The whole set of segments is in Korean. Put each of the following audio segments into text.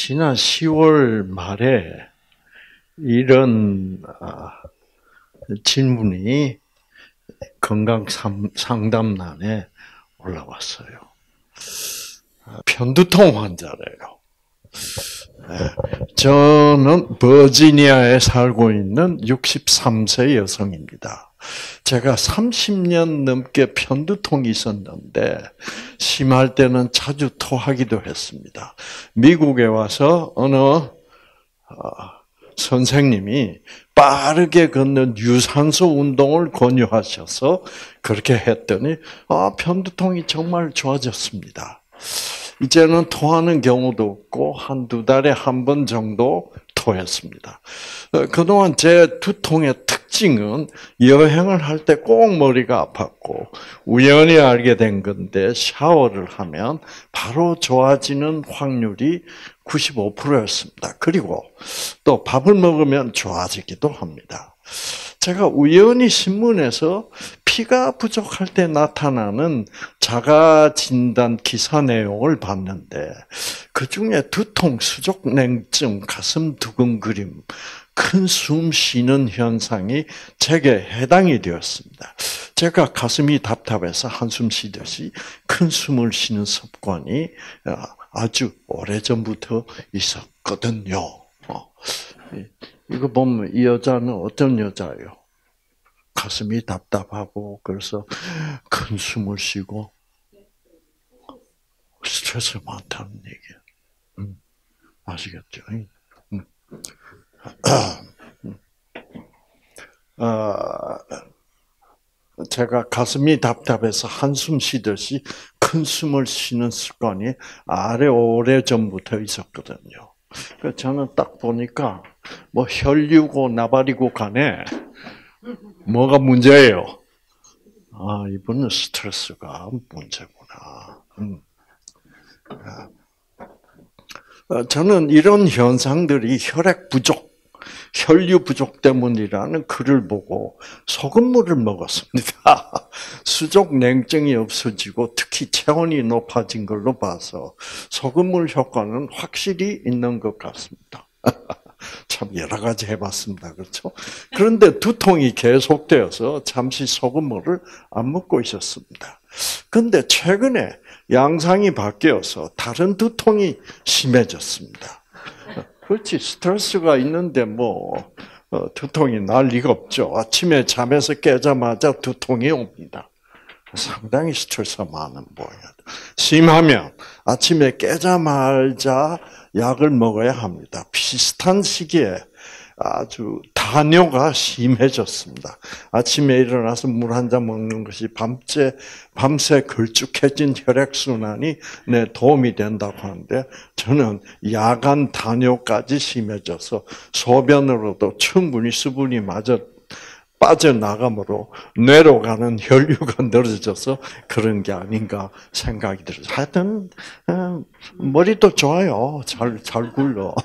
지난 10월 말에 이런 질문이 건강 상담란에 올라왔어요. 편두통 환자래요. 저는 버지니아에 살고 있는 63세 여성입니다. 제가 30년 넘게 편두통이 있었는데 심할 때는 자주 토하기도 했습니다. 미국에 와서 어느 선생님이 빠르게 걷는 유산소 운동을 권유하셔서 그렇게 했더니 편두통이 정말 좋아졌습니다. 이제는 토하는 경우도 없고 한두 달에 한 번 정도 토했습니다. 그동안 제 두통의 특징은 여행을 할 때 꼭 머리가 아팠고 우연히 알게 된 건데 샤워를 하면 바로 좋아지는 확률이 95%였습니다. 그리고 또 밥을 먹으면 좋아지기도 합니다. 제가 우연히 신문에서 피가 부족할 때 나타나는 자가진단 기사 내용을 봤는데 그중에 두통, 수족냉증, 가슴 두근거림, 큰 숨 쉬는 현상이 제게 해당이 되었습니다. 제가 가슴이 답답해서 한숨 쉬듯이 큰 숨을 쉬는 습관이 아주 오래전부터 있었거든요. 이거 보면 이 여자는 어떤 여자예요? 가슴이 답답하고 그래서 큰 숨을 쉬고 스트레스 많다는 얘기예요. 아시겠죠? 제가 가슴이 답답해서 한숨 쉬듯이 큰 숨을 쉬는 습관이 오래전부터 있었거든요. 그래서 저는 딱 보니까 뭐 혈류고 나발이고 간에 뭐가 문제예요? 이분은 스트레스가 문제구나. 저는 이런 현상들이 혈액 부족, 혈류 부족 때문이라는 글을 보고 소금물을 먹었습니다. 수족 냉증이 없어지고 특히 체온이 높아진 걸로 봐서 소금물 효과는 확실히 있는 것 같습니다. 참 여러 가지 해봤습니다. 그렇죠? 그런데 두통이 계속되어서 잠시 소금물을 안 먹고 있었습니다. 그런데 최근에 양상이 바뀌어서 다른 두통이 심해졌습니다. 그렇지, 스트레스가 있는데 두통이 날 리가 없죠. 아침에 잠에서 깨자마자 두통이 옵니다. 상당히 스트레스가 많은 모양이에요. 심하면 아침에 깨자마자 약을 먹어야 합니다. 비슷한 시기에 아주 다뇨가 심해졌습니다. 아침에 일어나서 물 한 잔 먹는 것이 밤새 걸쭉해진 혈액순환이 내 도움이 된다고 하는데 저는 야간 다뇨까지 심해져서 소변으로도 충분히 수분이 빠져나가므로 뇌로 가는 혈류가 늘어져서 그런 게 아닌가 생각이 들어요. 하여튼 머리도 좋아요. 잘 굴러.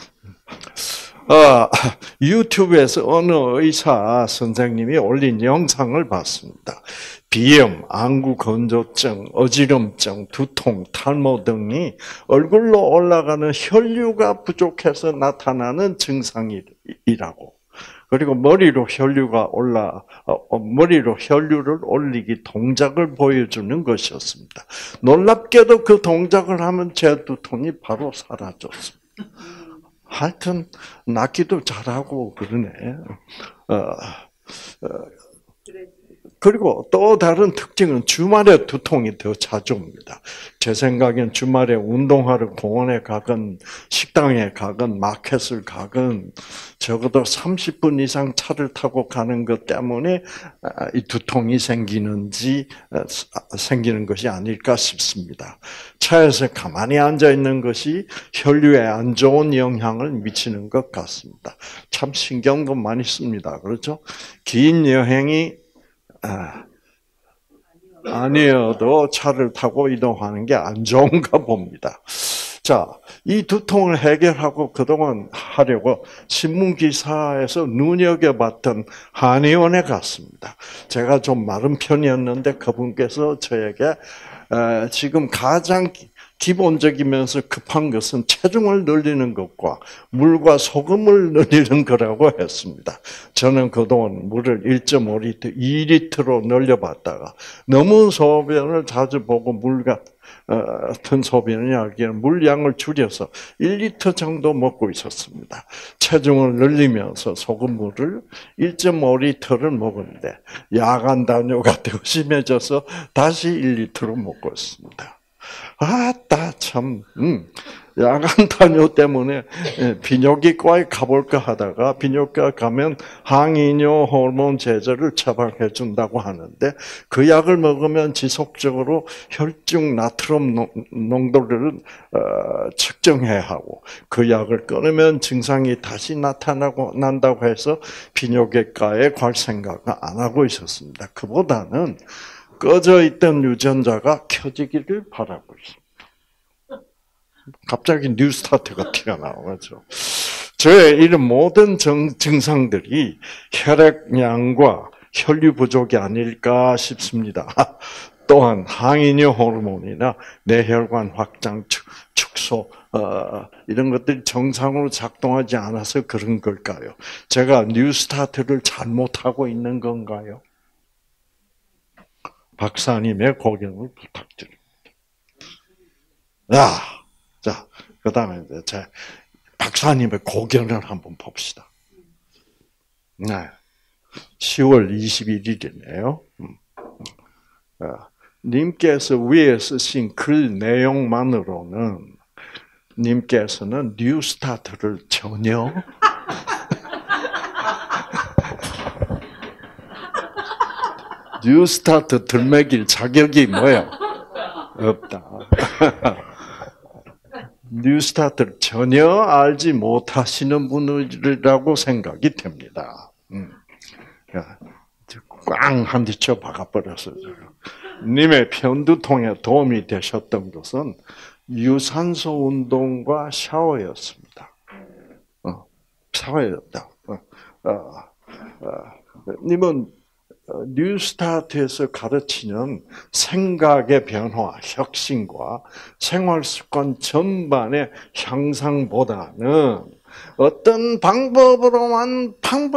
유튜브에서 어느 의사 선생님이 올린 영상을 봤습니다. 비염, 안구 건조증, 어지럼증, 두통, 탈모 등이 얼굴로 올라가는 혈류가 부족해서 나타나는 증상이라고. 그리고 머리로 혈류를 올리기 동작을 보여주는 것이었습니다. 놀랍게도 그 동작을 하면 제 두통이 바로 사라졌습니다. 하여튼 낫기도 잘하고 그러네. 그리고 또 다른 특징은 주말에 두통이 더 자주 옵니다. 제 생각엔 주말에 운동하러 공원에 가건 식당에 가건 마켓을 가건 적어도 30분 이상 차를 타고 가는 것 때문에 이 두통이 생기는 것이 아닐까 싶습니다. 차에서 가만히 앉아 있는 것이 혈류에 안 좋은 영향을 미치는 것 같습니다. 참 신경도 많이 씁니다. 그렇죠? 긴 여행이 아니어도 차를 타고 이동하는 게 안 좋은가 봅니다. 자, 이 두통을 해결하고 그동안 하려고 신문기사에서 눈여겨봤던 한의원에 갔습니다. 제가 좀 마른 편이었는데 그분께서 저에게 지금 가장 기본적이면서 급한 것은 체중을 늘리는 것과 물과 소금을 늘리는 거라고 했습니다. 저는 그동안 물을 1.5리터, 2리터로 늘려봤다가 너무 소변을 자주 보고 물 같은 소변이 나기에는 물량을 줄여서 1리터 정도 먹고 있었습니다. 체중을 늘리면서 소금물을 1.5리터를 먹었는데 야간 단뇨가 더 심해져서 다시 1리터로 먹고 있습니다. 아따 참 야간 단뇨 때문에 비뇨기과에 가볼까 하다가 비뇨기과 가면 항이뇨 호르몬 제제를 처방해 준다고 하는데 그 약을 먹으면 지속적으로 혈중 나트륨 농도를 측정해야 하고 그 약을 끊으면 증상이 다시 난다고 해서 비뇨기과에 갈 생각을 안 하고 있었습니다. 그보다는 꺼져 있던 유전자가 켜지기를 바라고 있습니다. 갑자기 뉴스타트가 튀어나오죠. 저의 이런 모든 증상들이 혈액량과 혈류 부족이 아닐까 싶습니다. 또한 항이뇨 호르몬이나 뇌혈관 확장, 축소 이런 것들이 정상으로 작동하지 않아서 그런 걸까요? 제가 뉴스타트를 잘못하고 있는 건가요? 박사님의 고견을 부탁드립니다. 자, 그 다음에 이제 박사님의 고견을 한번 봅시다. 네. 10월 21일이네요. 님께서 위에 쓰신 글 내용만으로는 님께서는 뉴스타트를 전혀 뉴스타트 들먹일 자격이 뭐야? 없다. 뉴스타트를 전혀 알지 못하시는 분이라고 생각이 됩니다. 꽝 한 대 쳐 박아버렸어요. 님의 편두통에 도움이 되셨던 것은 유산소 운동과 샤워였습니다. 샤워였다. 님은 뉴스타트에서 가르치는 생각의 변화, 혁신과 생활 습관 전반의 향상보다는 어떤 방법으로만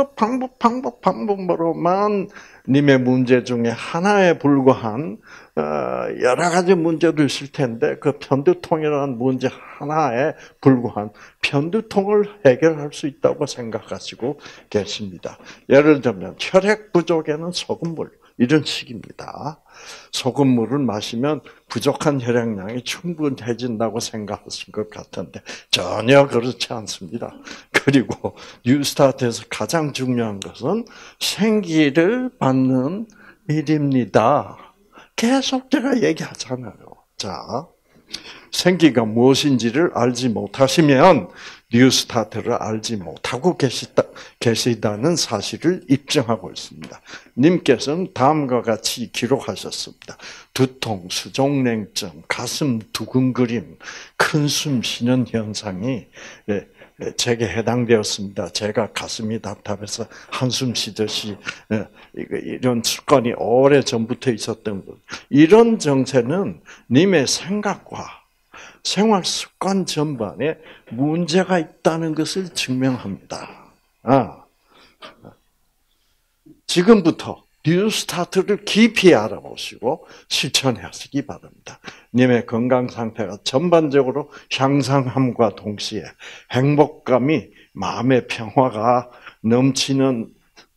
님의 문제 중에 하나에 불과한 여러 가지 문제도 있을 텐데 그 편두통이라는 문제 하나에 불과한 편두통을 해결할 수 있다고 생각하시고 계십니다. 예를 들면 혈액 부족에는 소금물 이런 식입니다. 소금물을 마시면 부족한 혈액량이 충분해진다고 생각하신 것 같은데 전혀 그렇지 않습니다. 그리고 뉴스타트에서 가장 중요한 것은 생기를 받는 일입니다. 계속 제가 얘기하잖아요. 자, 생기가 무엇인지를 알지 못하시면 뉴스타트를 알지 못하고 계시다는 사실을 입증하고 있습니다. 님께서는 다음과 같이 기록하셨습니다. 두통, 수족냉증, 가슴 두근거림, 큰 숨 쉬는 현상이 제게 해당되었습니다. 제가 가슴이 답답해서 한숨 쉬듯이 이런 습관이 오래 전부터 있었던 것. 이런 정세는 님의 생각과 생활 습관 전반에 문제가 있다는 것을 증명합니다. 지금부터 뉴스타트를 깊이 알아보시고 실천하시기 바랍니다. 님의 건강 상태가 전반적으로 향상함과 동시에 행복감이 마음의 평화가 넘치는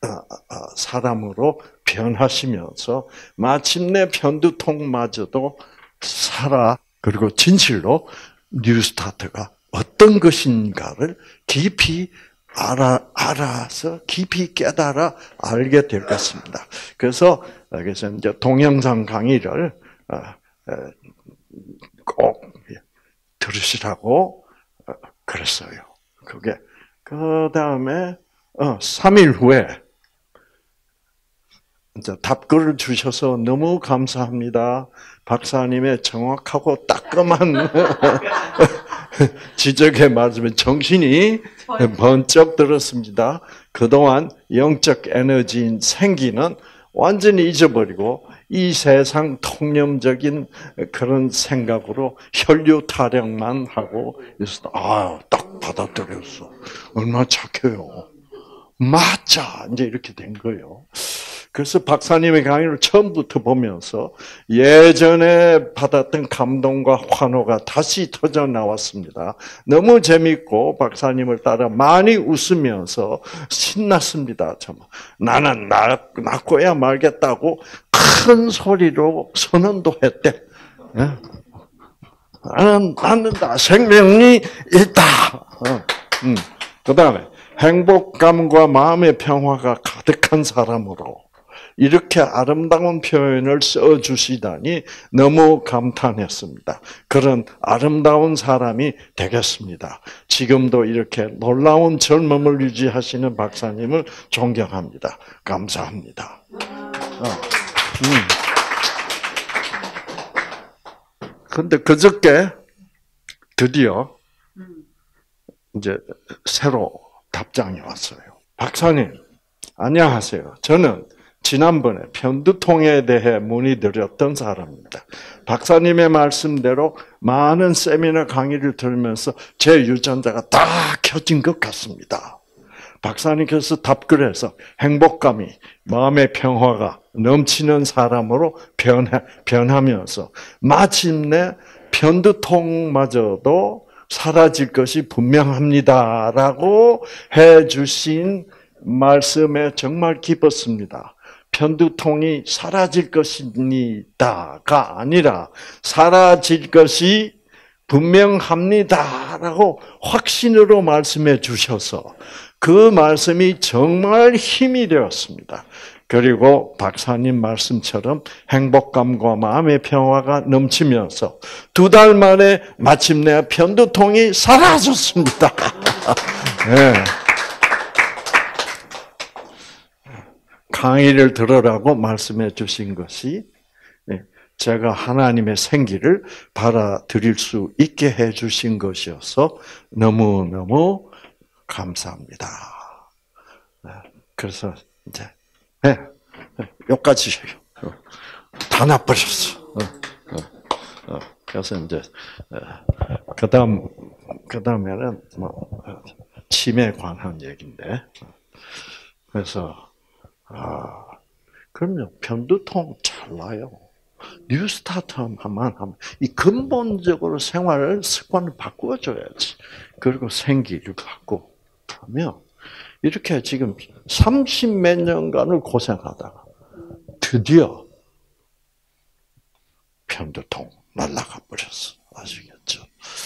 사람으로 변하시면서 마침내 편두통마저도 그리고 진실로 뉴스타트가 어떤 것인가를 깊이 알아서 깊이 깨달아 알게 될 것입니다. 그래서 이제 동영상 강의를 꼭 들으시라고 그랬어요. 그 다음에 3일 후에 이제 답글을 주셔서 너무 감사합니다. 박사님의 정확하고 따끔한 지적에 맞으면 정신이 번쩍 들었습니다. 그동안 영적 에너지인 생기는 완전히 잊어버리고 이 세상 통념적인 그런 생각으로 혈류 타령만 하고 있어. 딱 받아들였어. 얼마나 착해요. 맞자. 이제 이렇게 된 거예요. 그래서 박사님의 강의를 처음부터 보면서 예전에 받았던 감동과 환호가 다시 터져 나왔습니다. 너무 재밌고 박사님을 따라 많이 웃으면서 신났습니다. 나는 낳고야 말겠다고 큰 소리로 선언도 했대. 나는 낳는다. 생명이 있다. 그 다음에 행복감과 마음의 평화가 가득한 사람으로 이렇게 아름다운 표현을 써주시다니 너무 감탄했습니다. 그런 아름다운 사람이 되겠습니다. 지금도 이렇게 놀라운 젊음을 유지하시는 박사님을 존경합니다. 감사합니다. 그런데 그저께 드디어 이제 새로 답장이 왔어요. 박사님, 안녕하세요. 저는 지난번에 편두통에 대해 문의드렸던 사람입니다. 박사님의 말씀대로 많은 세미나 강의를 들으면서 제 유전자가 다 켜진 것 같습니다. 박사님께서 답글에서 행복감이 마음의 평화가 넘치는 사람으로 변하면서 마침내 편두통마저도 사라질 것이 분명합니다라고 해주신 말씀에 정말 기뻤습니다. 편두통이 사라질 것입니다가 아니라 사라질 것이 분명합니다라고 확신으로 말씀해 주셔서 그 말씀이 정말 힘이 되었습니다. 그리고 박사님 말씀처럼 행복감과 마음의 평화가 넘치면서 2달 만에 마침내 편두통이 사라졌습니다. 네. 강의를 들으라고 말씀해 주신 것이 제가 하나님의 생기를 받아들일 수 있게 해 주신 것이어서 너무너무 감사합니다. 그래서 이제 여기까지 다 나버렸어. 그래서 이제 그다음에는 뭐 치매에 관한 얘기인데 그래서 그럼요 편두통 잘 나요. 뉴스타트만 하면 이 근본적으로 생활 습관을 바꾸어줘야지. 그리고 생기를 갖고 하면 이렇게 지금 30몇 년간을 고생하다가 드디어 편두통 날아가 버렸어. 아시겠죠?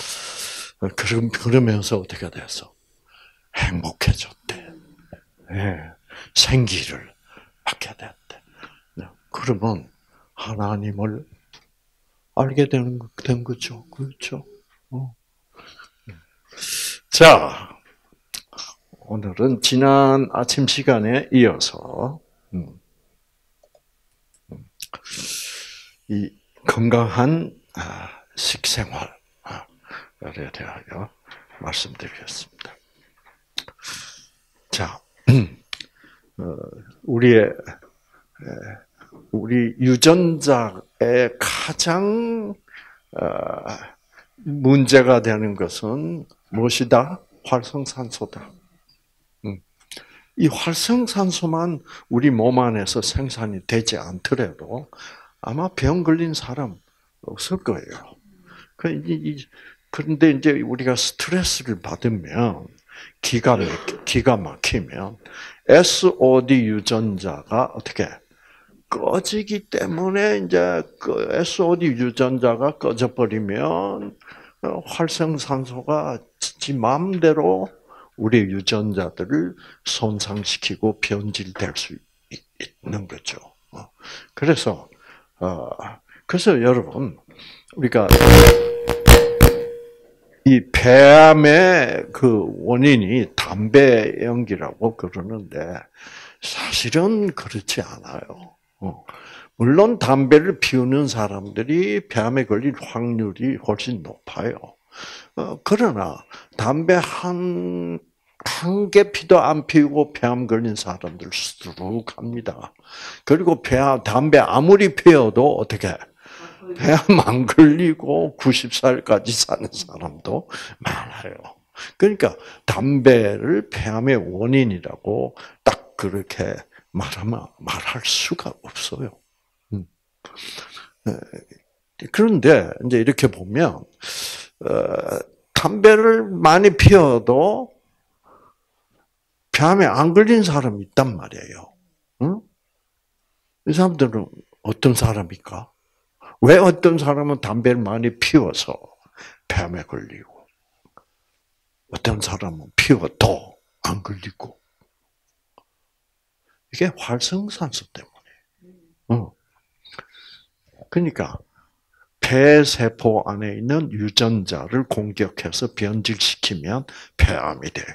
그러면서 어떻게 됐어? 행복해졌대. 네. 생기를 받게 됐대. 그러면 하나님을 알게 된 거죠. 그렇죠? 자, 오늘은 지난 아침 시간에 이어서 이 건강한 식생활에 대하여 말씀드리겠습니다. 자, 우리 유전자의 가장 문제가 되는 것은 무엇이다? 활성산소다. 이 활성산소만 우리 몸 안에서 생산이 되지 않더라도 아마 병 걸린 사람 없을 거예요. 그런데 이제 우리가 스트레스를 받으면 기가 막히면 SOD 유전자가 어떻게 꺼지기 때문에 이제 그 SOD 유전자가 꺼져버리면 활성산소가 지 마음대로 우리 유전자들을 손상시키고 변질될 수 있는 거죠. 그래서 여러분 우리가 이 폐암의 그 원인이 담배 연기라고 그러는데 사실은 그렇지 않아요. 물론 담배를 피우는 사람들이 폐암에 걸릴 확률이 훨씬 높아요. 그러나 담배 한 한 개 피도 안 피우고 폐암 걸린 사람들 수두룩 합니다. 그리고 담배 아무리 피워도 어떻게 폐암 안 걸리고 90살까지 사는 사람도 많아요. 그러니까 담배를 폐암의 원인이라고 딱 그렇게 말할 수가 없어요. 그런데 이제 이렇게 보면 담배를 많이 피워도 폐암에 안 걸린 사람이 있단 말이에요. 응? 이 사람들은 어떤 사람일까? 왜 어떤 사람은 담배를 많이 피워서 폐암에 걸리고 어떤 사람은 피워도 안 걸리고 이게 활성산소 때문에. 그러니까 폐세포 안에 있는 유전자를 공격해서 변질시키면 폐암이 돼요.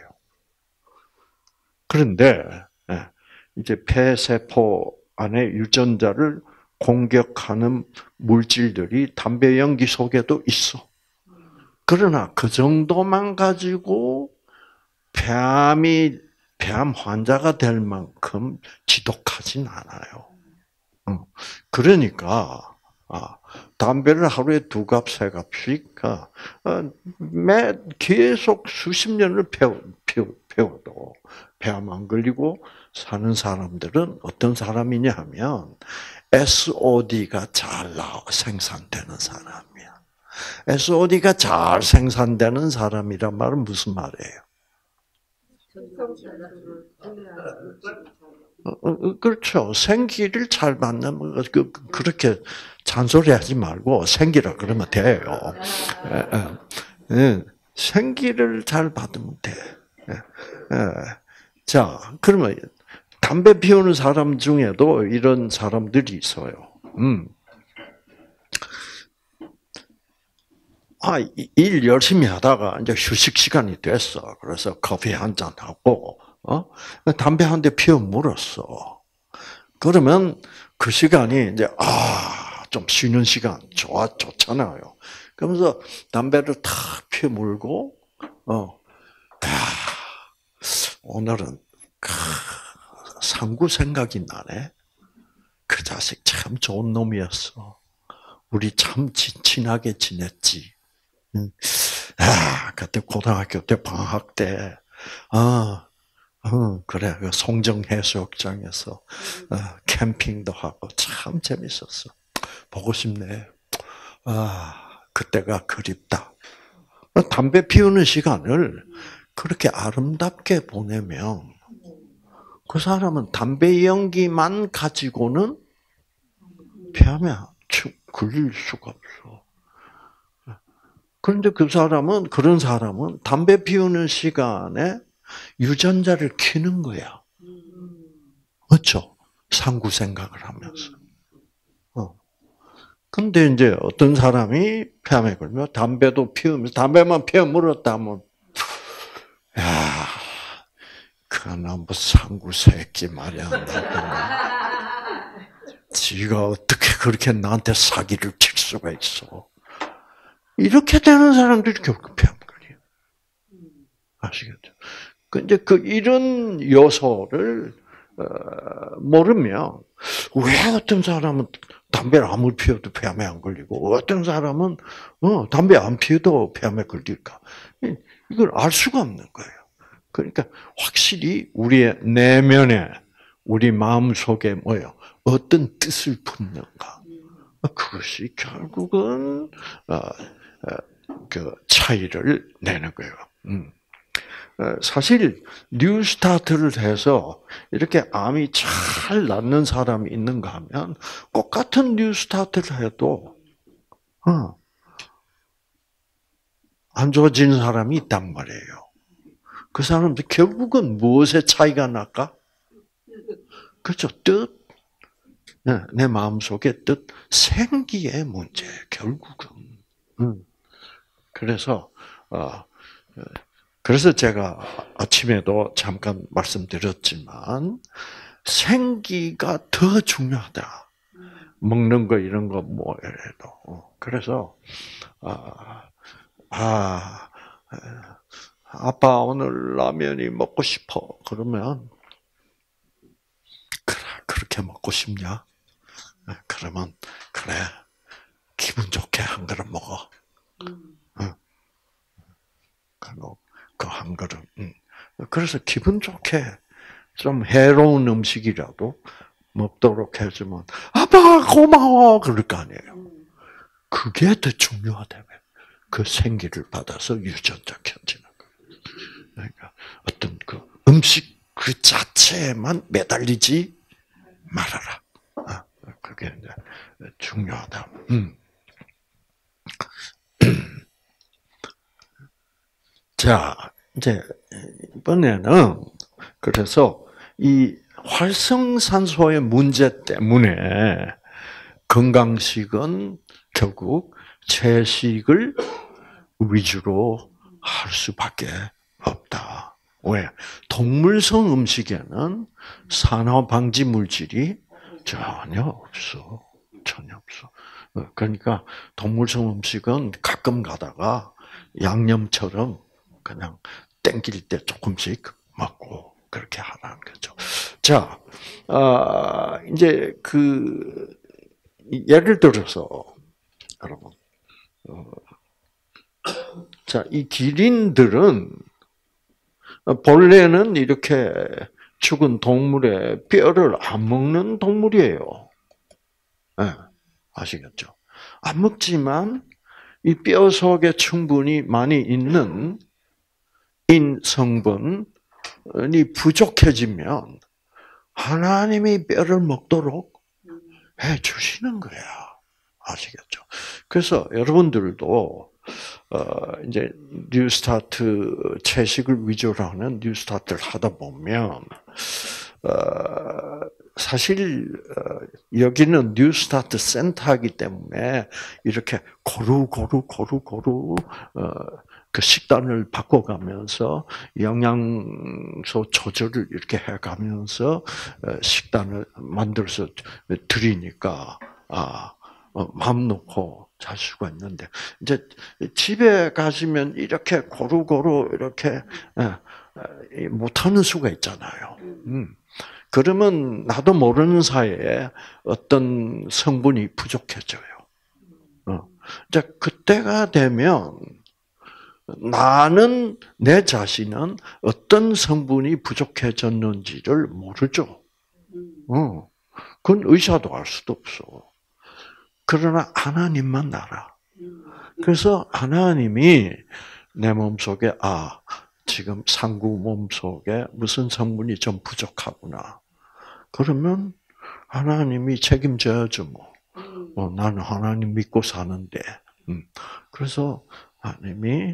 그런데 이제 폐세포 안에 유전자를 공격하는 물질들이 담배 연기 속에도 있어. 그러나 그 정도만 가지고 폐암 환자가 될 만큼 지독하진 않아요. 그러니까 담배를 하루에 2갑, 3갑씩 계속 수십 년을 피워도 폐암 안 걸리고 사는 사람들은 어떤 사람이냐 하면 SOD가 잘 생산되는 사람이야. SOD가 잘 생산되는 사람이란 말은 무슨 말이에요? 그렇죠. 생기를 잘 받는 그렇게 잔소리하지 말고 생기라 그러면 돼요. 생기를 잘 받으면 돼. 자, 그러면 담배 피우는 사람 중에도 이런 사람들이 있어요. 일 열심히 하다가 이제 휴식 시간이 됐어. 그래서 커피 한 잔 하고, 담배 한 대 피워 물었어. 그러면 그 시간이 이제, 좀 쉬는 시간, 좋잖아요. 그러면서 담배를 탁 피워 물고, 오늘은, 상구 생각이 나네. 그 자식 참 좋은 놈이었어. 우리 참 친하게 지냈지. 그때 고등학교 때 방학 때, 그래, 그 송정해수욕장에서 캠핑도 하고 참 재밌었어. 보고 싶네. 그때가 그립다. 담배 피우는 시간을 그렇게 아름답게 보내면 그 사람은 담배 연기만 가지고는 폐암에 걸릴 수가 없어. 그런데 그런 사람은 담배 피우는 시간에 유전자를 키는 거야. 그렇죠? 상구 생각을 하면서. 근데 이제 어떤 사람이 폐암에 걸면 담배도 피우면서 담배만 피워 물었다면, 그나 뭐 상구 새끼 말이야. 지가 어떻게 그렇게 나한테 사기를 칠 수가 있어. 이렇게 되는 사람들이 결국 폐암 걸려요. 아시겠죠? 근데 이런 요소를 모르면 왜 어떤 사람은 담배를 아무리 피워도 폐암에 안 걸리고 어떤 사람은 담배 안 피워도 폐암에 걸릴까? 이걸 알 수가 없는 거예요. 그러니까 확실히 우리의 내면에 우리 마음 속에 뭐예요? 어떤 뜻을 품는가? 그것이 결국은 그 차이를 내는 거예요. 사실 뉴스타트를 해서 이렇게 암이 잘 낫는 사람이 있는가 하면 똑같은 뉴스타트를 해도 안 좋아지는 사람이 있단 말이에요. 그 사람들 결국은 무엇의 차이가 날까? 그렇죠. 뜻. 내 마음속의 뜻, 생기의 문제, 결국은. 그래서 제가 아침에도 잠깐 말씀드렸지만, 생기가 더 중요하다. 먹는 거, 이런 거, 뭐래도. 그래서, 아빠 오늘 라면이 먹고 싶어. 그러면 그래 그렇게 먹고 싶냐? 그러면 그래 기분 좋게 한 그릇 먹어. 응. 그리고 그 한 그릇. 그래서 기분 좋게 좀 해로운 음식이라도 먹도록 해주면 아빠 고마워 그럴 거 아니에요. 그게 더 중요하다며. 그 생기를 받아서 유전자 켜지는 거예요. 그러니까 어떤 그 음식 그 자체에만 매달리지 말아라. 그게 이제 중요하다. 자, 이제 이번에는 그래서 이 활성산소의 문제 때문에 건강식은 결국 채식을 위주로 할 수밖에 없다. 왜? 동물성 음식에는 산화 방지 물질이 전혀 없어. 전혀 없어. 그러니까 동물성 음식은 가끔 가다가 양념처럼 그냥 땡길 때 조금씩 먹고 그렇게 하라는 거죠. 자, 이제 예를 들어서 여러분, 자, 이 기린들은 본래는 이렇게 죽은 동물의 뼈를 안 먹는 동물이에요. 네, 아시겠죠? 안 먹지만 이 뼈 속에 충분히 많이 있는 인 성분이 부족해지면 하나님이 뼈를 먹도록 해 주시는 거야. 아시겠죠? 그래서 여러분들도 이제 뉴스타트 채식을 위주로 하는 뉴스타트를 하다 보면 사실 여기는 뉴스타트 센터이기 때문에 이렇게 고루 그 식단을 바꿔가면서 영양소 조절을 이렇게 해가면서 식단을 만들어서 드리니까 마음 놓고 잘 수가 있는데 이제 집에 가시면 이렇게 고루 이렇게 못하는 수가 있잖아요. 그러면 나도 모르는 사이에 어떤 성분이 부족해져요. 이제 그때가 되면 나는 내 자신은 어떤 성분이 부족해졌는지를 모르죠. 그건 의사도 알 수도 없어. 그러나 하나님만 알아. 그래서 하나님이 내 몸속에 지금 상구 몸속에 무슨 성분이 좀 부족하구나. 그러면 하나님이 책임져야죠 뭐. 나는 하나님 믿고 사는데. 그래서 하나님이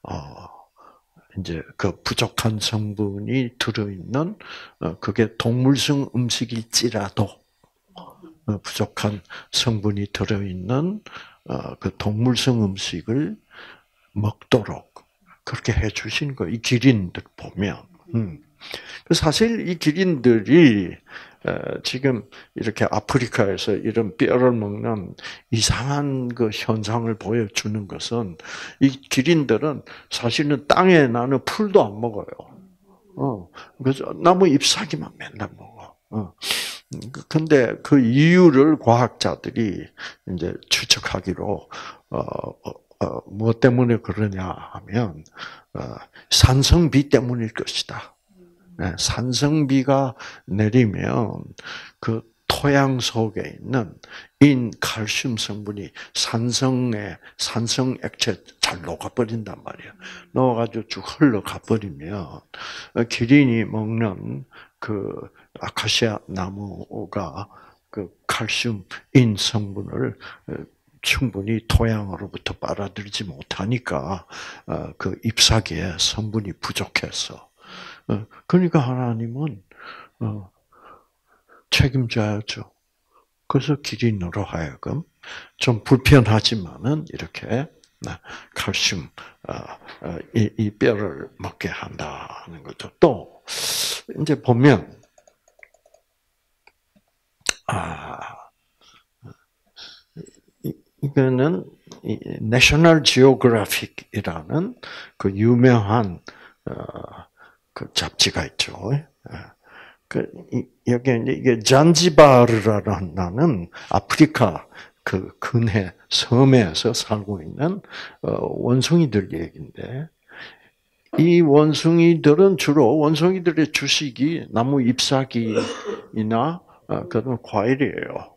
이제 그 부족한 성분이 들어있는 그게 동물성 음식일지라도 부족한 성분이 들어있는 그 동물성 음식을 먹도록 그렇게 해주신 거예요. 이 기린들 보면. 사실 이 기린들이 지금 이렇게 아프리카에서 이런 뼈를 먹는 이상한 그 현상을 보여주는 것은 이 기린들은 사실은 땅에 나는 풀도 안 먹어요. 그래서 나무 잎사귀만 맨날 먹어. 근데 그 이유를 과학자들이 이제 추측하기로 무엇 때문에 그러냐 하면 산성비 때문일 것이다. 산성비가 내리면 그 토양 속에 있는 인칼슘 성분이 산성 액체 잘 녹아버린단 말이에요. 녹아가지고 쭉 흘러가 버리면 기린이 먹는 그 아카시아 나무가 그 칼슘 인 성분을 충분히 토양으로부터 빨아들이지 못하니까 그 잎사귀에 성분이 부족해서 그러니까 하나님은 책임져야죠. 그래서 기린으로 하여금 좀 불편하지만은 이렇게 칼슘 이 뼈를 먹게 한다는 거죠. 또 이제 보면 이거는 내셔널 지오그래픽이라는 그 유명한 그 잡지가 있죠. 여기 이게 잔지바르라는 아프리카 그 근해 섬에서 살고 있는 원숭이들 얘기인데, 이 원숭이들은 주로 원숭이들의 주식이 나무 잎사귀나 그런 과일이에요.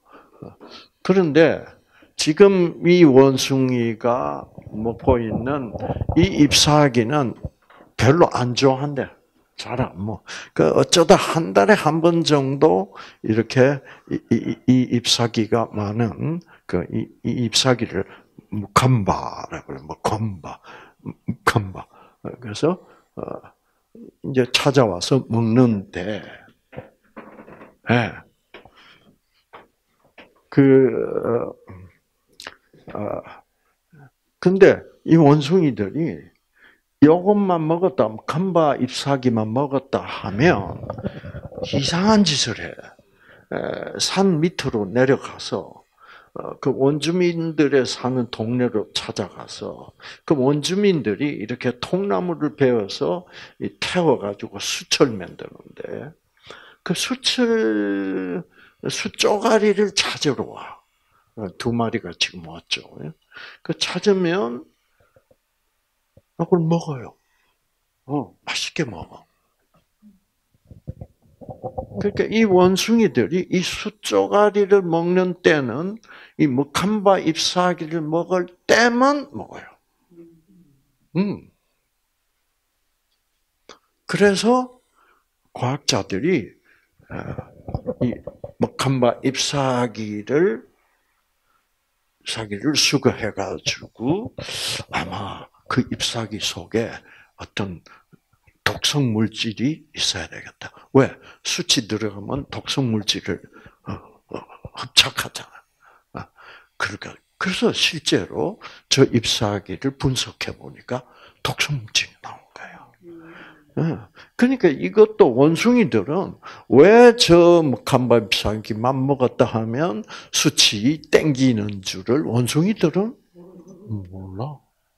그런데 지금 이 원숭이가 먹고 있는 이 잎사귀는 별로 안 좋아한대. 잘 안 먹어. 그 어쩌다 한 달에 한 번 정도 이렇게 이 잎사귀가 많은 이 잎사귀를 무캄바라고 그래. 무캄바. 그래서 이제 찾아와서 먹는데, 예. 근데 이 원숭이들이 이것만 먹었다, 캄바 잎사귀만 먹었다 하면 이상한 짓을 해. 산 밑으로 내려가서 그 원주민들의 사는 동네로 찾아가서 그 원주민들이 이렇게 통나무를 베어서 태워가지고 수철 만드는데, 그 숯조가리를 찾으러 와. 두 마리가 지금 왔죠. 그 찾으면 그걸 먹어요. 맛있게 먹어. 그러니까 이 원숭이들이 이 숯조가리를 먹는 때는 이 무캄바 잎사귀를 먹을 때만 먹어요. 그래서 과학자들이 이 무캄바 잎사귀를 수거해가지고 아마 그 잎사귀 속에 어떤 독성 물질이 있어야 되겠다. 왜? 숯이 들어가면 독성 물질을 흡착하잖아. 그러니까 그래서 실제로 저 잎사귀를 분석해 보니까 독성 물질이 나온 거예요. 그러니까 이것도 원숭이들은 왜 저 무캄바 잎사귀만 먹었다 하면 숯이 땡기는 줄을 원숭이들은 몰라.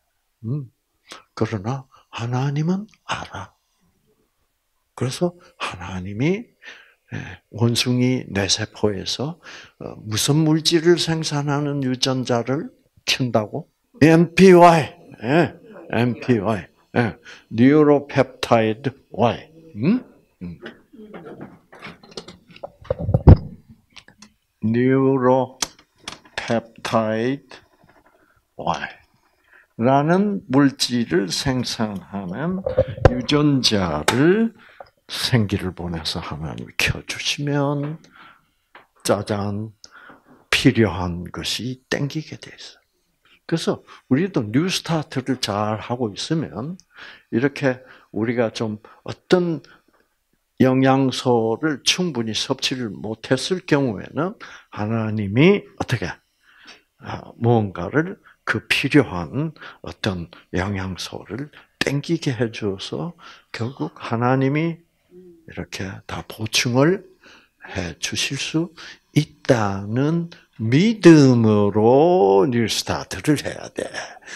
그러나 하나님은 알아. 그래서 하나님이 원숭이 뇌세포에서 무슨 물질을 생산하는 유전자를 킨다고? NPY, NPY, 뉴로펩타이드 Y, 뉴로펩타이드 Y. 라는 물질을 생산하는 유전자를 생기를 보내서 하나님이 켜주시면 짜잔 필요한 것이 땡기게 돼 있어요. 그래서 우리도 뉴스타트를 잘 하고 있으면 이렇게 우리가 좀 어떤 영양소를 충분히 섭취를 못했을 경우에는 하나님이 어떻게 무언가를 그 필요한 어떤 영양소를 땡기게 해줘서 결국 하나님이 이렇게 다 보충을 해 주실 수 있다는 믿음으로 뉴스타트를 해야 돼.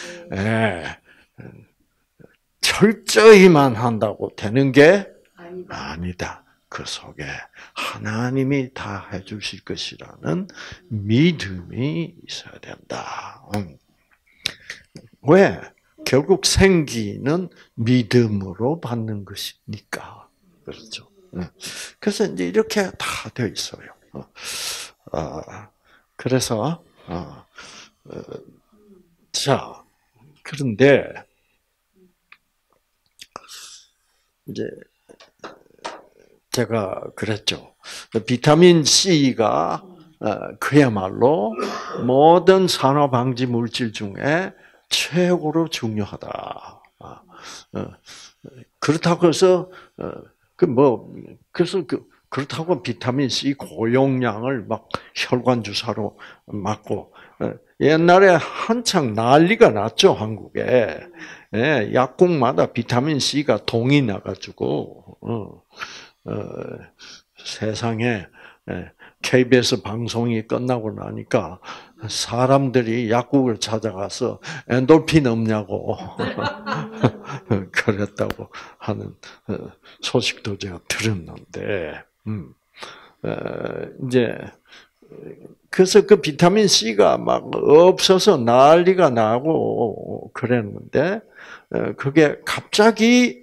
철저히만 한다고 되는 게 아니다. 그 속에 하나님이 다 해주실 것이라는 믿음이 있어야 된다. 왜? 결국 생기는 믿음으로 받는 것이니까. 그렇죠. 그래서 이제 이렇게 다 되어 있어요. 그래서, 자, 그런데, 이제, 제가 그랬죠. 비타민 C가 그야말로 모든 산화 방지 물질 중에 최고로 중요하다. 그렇다고 해서 그렇다고 비타민 C 고용량을 막 혈관 주사로 맞고 옛날에 한창 난리가 났죠, 한국에. 약국마다 비타민 C가 동이 나가지고 세상에 KBS 방송이 끝나고 나니까 사람들이 약국을 찾아가서 엔돌핀 없냐고 그랬다고 하는 소식도 제가 들었는데, 이제 그래서 그 비타민 C가 막 없어서 난리가 나고 그랬는데, 그게 갑자기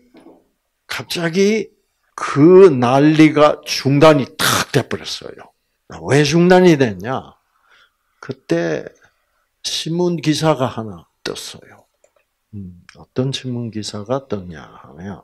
그 난리가 중단이 탁 돼버렸어요. 왜 중단이 됐냐? 그때 신문 기사가 하나 떴어요. 어떤 신문 기사가 떴냐 하면,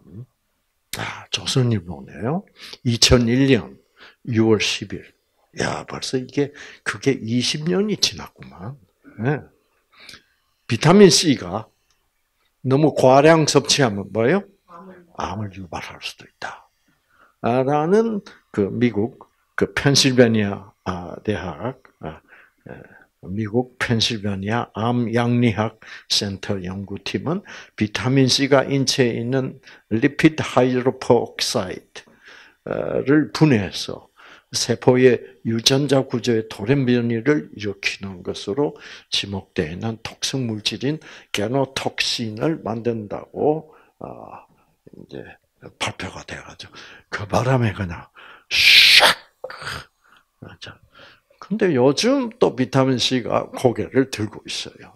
조선일보네요. 2001년 6월 10일. 야, 벌써 그게 20년이 지났구만. 네. 비타민 C가 너무 과량 섭취하면 뭐예요? 암을 유발할 수도 있다. 라는 그 미국 그 펜실베니아 대학 미국 펜실베니아 암양리학 센터 연구팀은 비타민 C가 인체에 있는 리피드 하이드로페록사이드를 분해해서 세포의 유전자 구조의 돌연 변이를 일으키는 것으로 지목되어 있는 독성 물질인 게노톡신을 만든다고 이제 발표가 돼가지고 그 바람에 그냥 샥. 근데 요즘 또 비타민 C가 고개를 들고 있어요.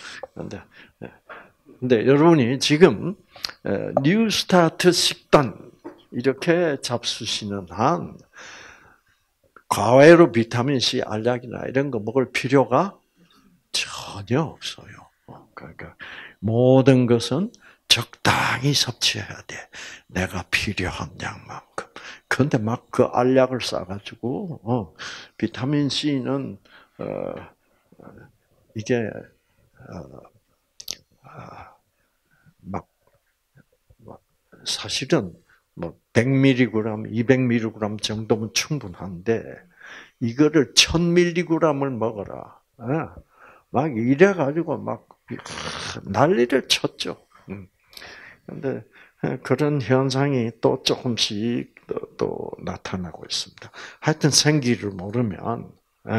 근데 여러분이 지금 뉴스타트 식단 이렇게 잡수시는 한 과외로 비타민 C 알약이나 이런 거 먹을 필요가 전혀 없어요. 그러니까 모든 것은 적당히 섭취해야 돼. 내가 필요한 양만큼. 그런데 막 그 알약을 싸가지고 비타민 C는 이게 막 사실은 뭐 100mg, 200mg 정도면 충분한데 이거를 1000mg을 먹어라. 막 이래 가지고 막 난리를 쳤죠. 그런데 그런 현상이 또 조금씩 또 나타나고 있습니다. 하여튼 생기를 모르면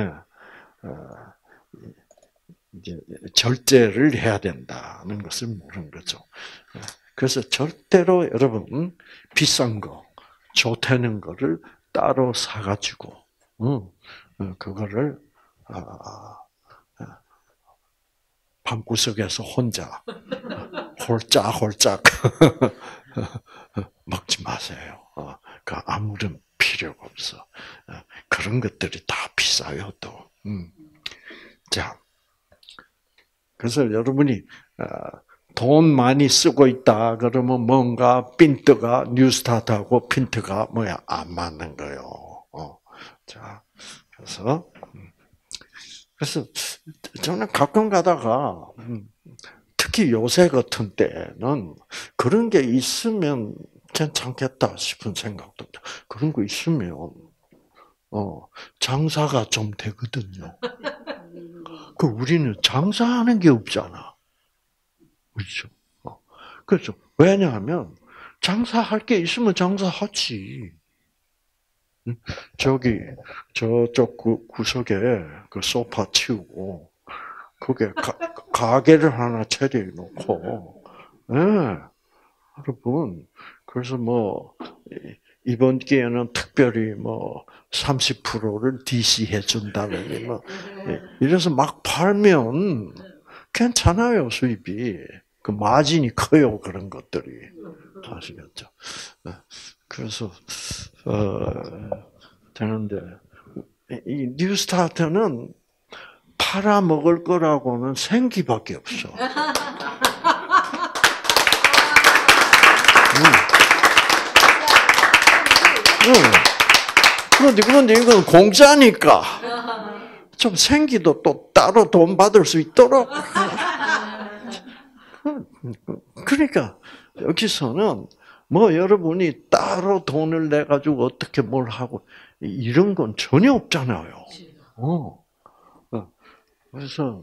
이제 절제를 해야 된다는 것을 모르는 거죠. 그래서 절대로 여러분 비싼 거, 좋다는 거를 따로 사가지고 그거를 방구석에서 혼자 홀짝홀짝 먹지 마세요. 그 아무런 필요가 없어. 그런 것들이 다 비싸요 또. 자, 그래서 여러분이 돈 많이 쓰고 있다 그러면 뭔가 핀트가 뉴스타트하고 핀트가 뭐야 안 맞는 거예요. 자, 그래서 저는 가끔 가다가 특히 요새 같은 때는 그런 게 있으면 괜찮겠다 싶은 생각도 그런 거 있으면 장사가 좀 되거든요. 그 우리는 장사하는 게 없잖아. 그렇죠? 그렇죠. 왜냐하면 장사할 게 있으면 장사하지. 저쪽 구석에 그 소파 치우고 거기에 가게를 하나 차려놓고, 여러분. 그래서 뭐 이번 기회는 특별히 뭐 30%를 DC해 준다는 뭐 이래서 막 팔면 괜찮아요 수입이. 그 마진이 커요 그런 것들이. 아시겠죠? 그래서 되는데 이 뉴스타트는 팔아 먹을 거라고는 생기밖에 없어. 그런데 이건 공짜니까 좀 생기도 또 따로 돈 받을 수 있도록. 그러니까 여기서는 뭐 여러분이 따로 돈을 내 가지고 어떻게 뭘 하고 이런 건 전혀 없잖아요. 그래서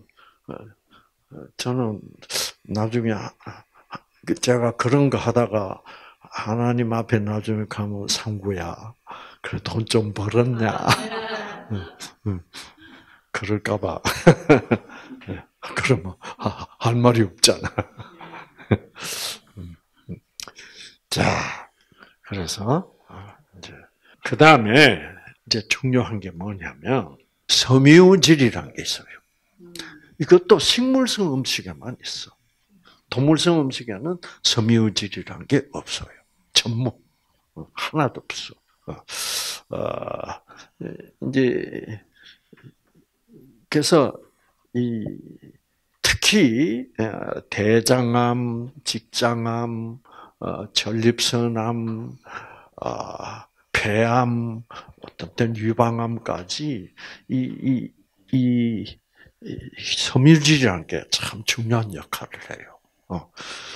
저는 나중에 제가 그런 거 하다가 하나님 앞에 나중에 가면 상구야, 그래 돈 좀 벌었냐? 그럴까봐. 그러면 할 말이 없잖아. 자, 그래서 이제 그 다음에 이제 중요한 게 뭐냐면 섬유질이라는 게 있어요. 이것도 식물성 음식에만 있어. 동물성 음식에는 섬유질이라는 게 없어요. 전무 하나도 없어. 이제 그래서 이 특히 대장암, 직장암, 전립선암, 폐암, 어떤 때는 유방암까지 이 섬유질이라는 게 참 중요한 역할을 해요.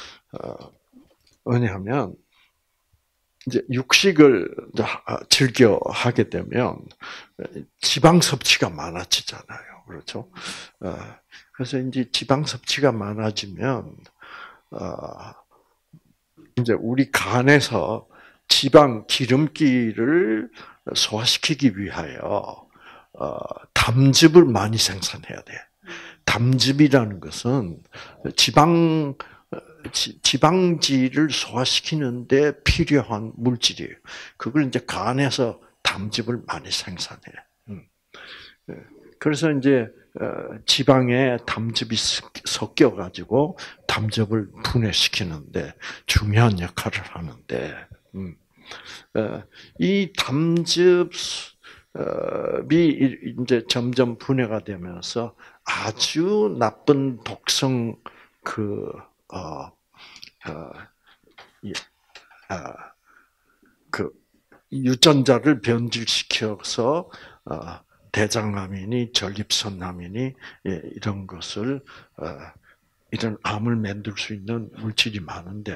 왜냐하면 이제 육식을 즐겨 하게 되면 지방 섭취가 많아지잖아요. 그렇죠? 그래서 이제 지방 섭취가 많아지면 이제 우리 간에서 지방 기름기를 소화시키기 위하여 담즙을 많이 생산해야 돼. 담즙이라는 것은 지방질을 소화시키는데 필요한 물질이에요. 그걸 이제 간에서 담즙을 많이 생산해. 그래서 이제 지방에 담즙이 섞여 가지고 담즙을 분해시키는데 중요한 역할을 하는데 이 담즙이 이제 점점 분해가 되면서 아주 나쁜 독성 유전자를 변질시켜서 대장암이니 전립선암이니 이런 것을 이런 암을 만들 수 있는 물질이 많은데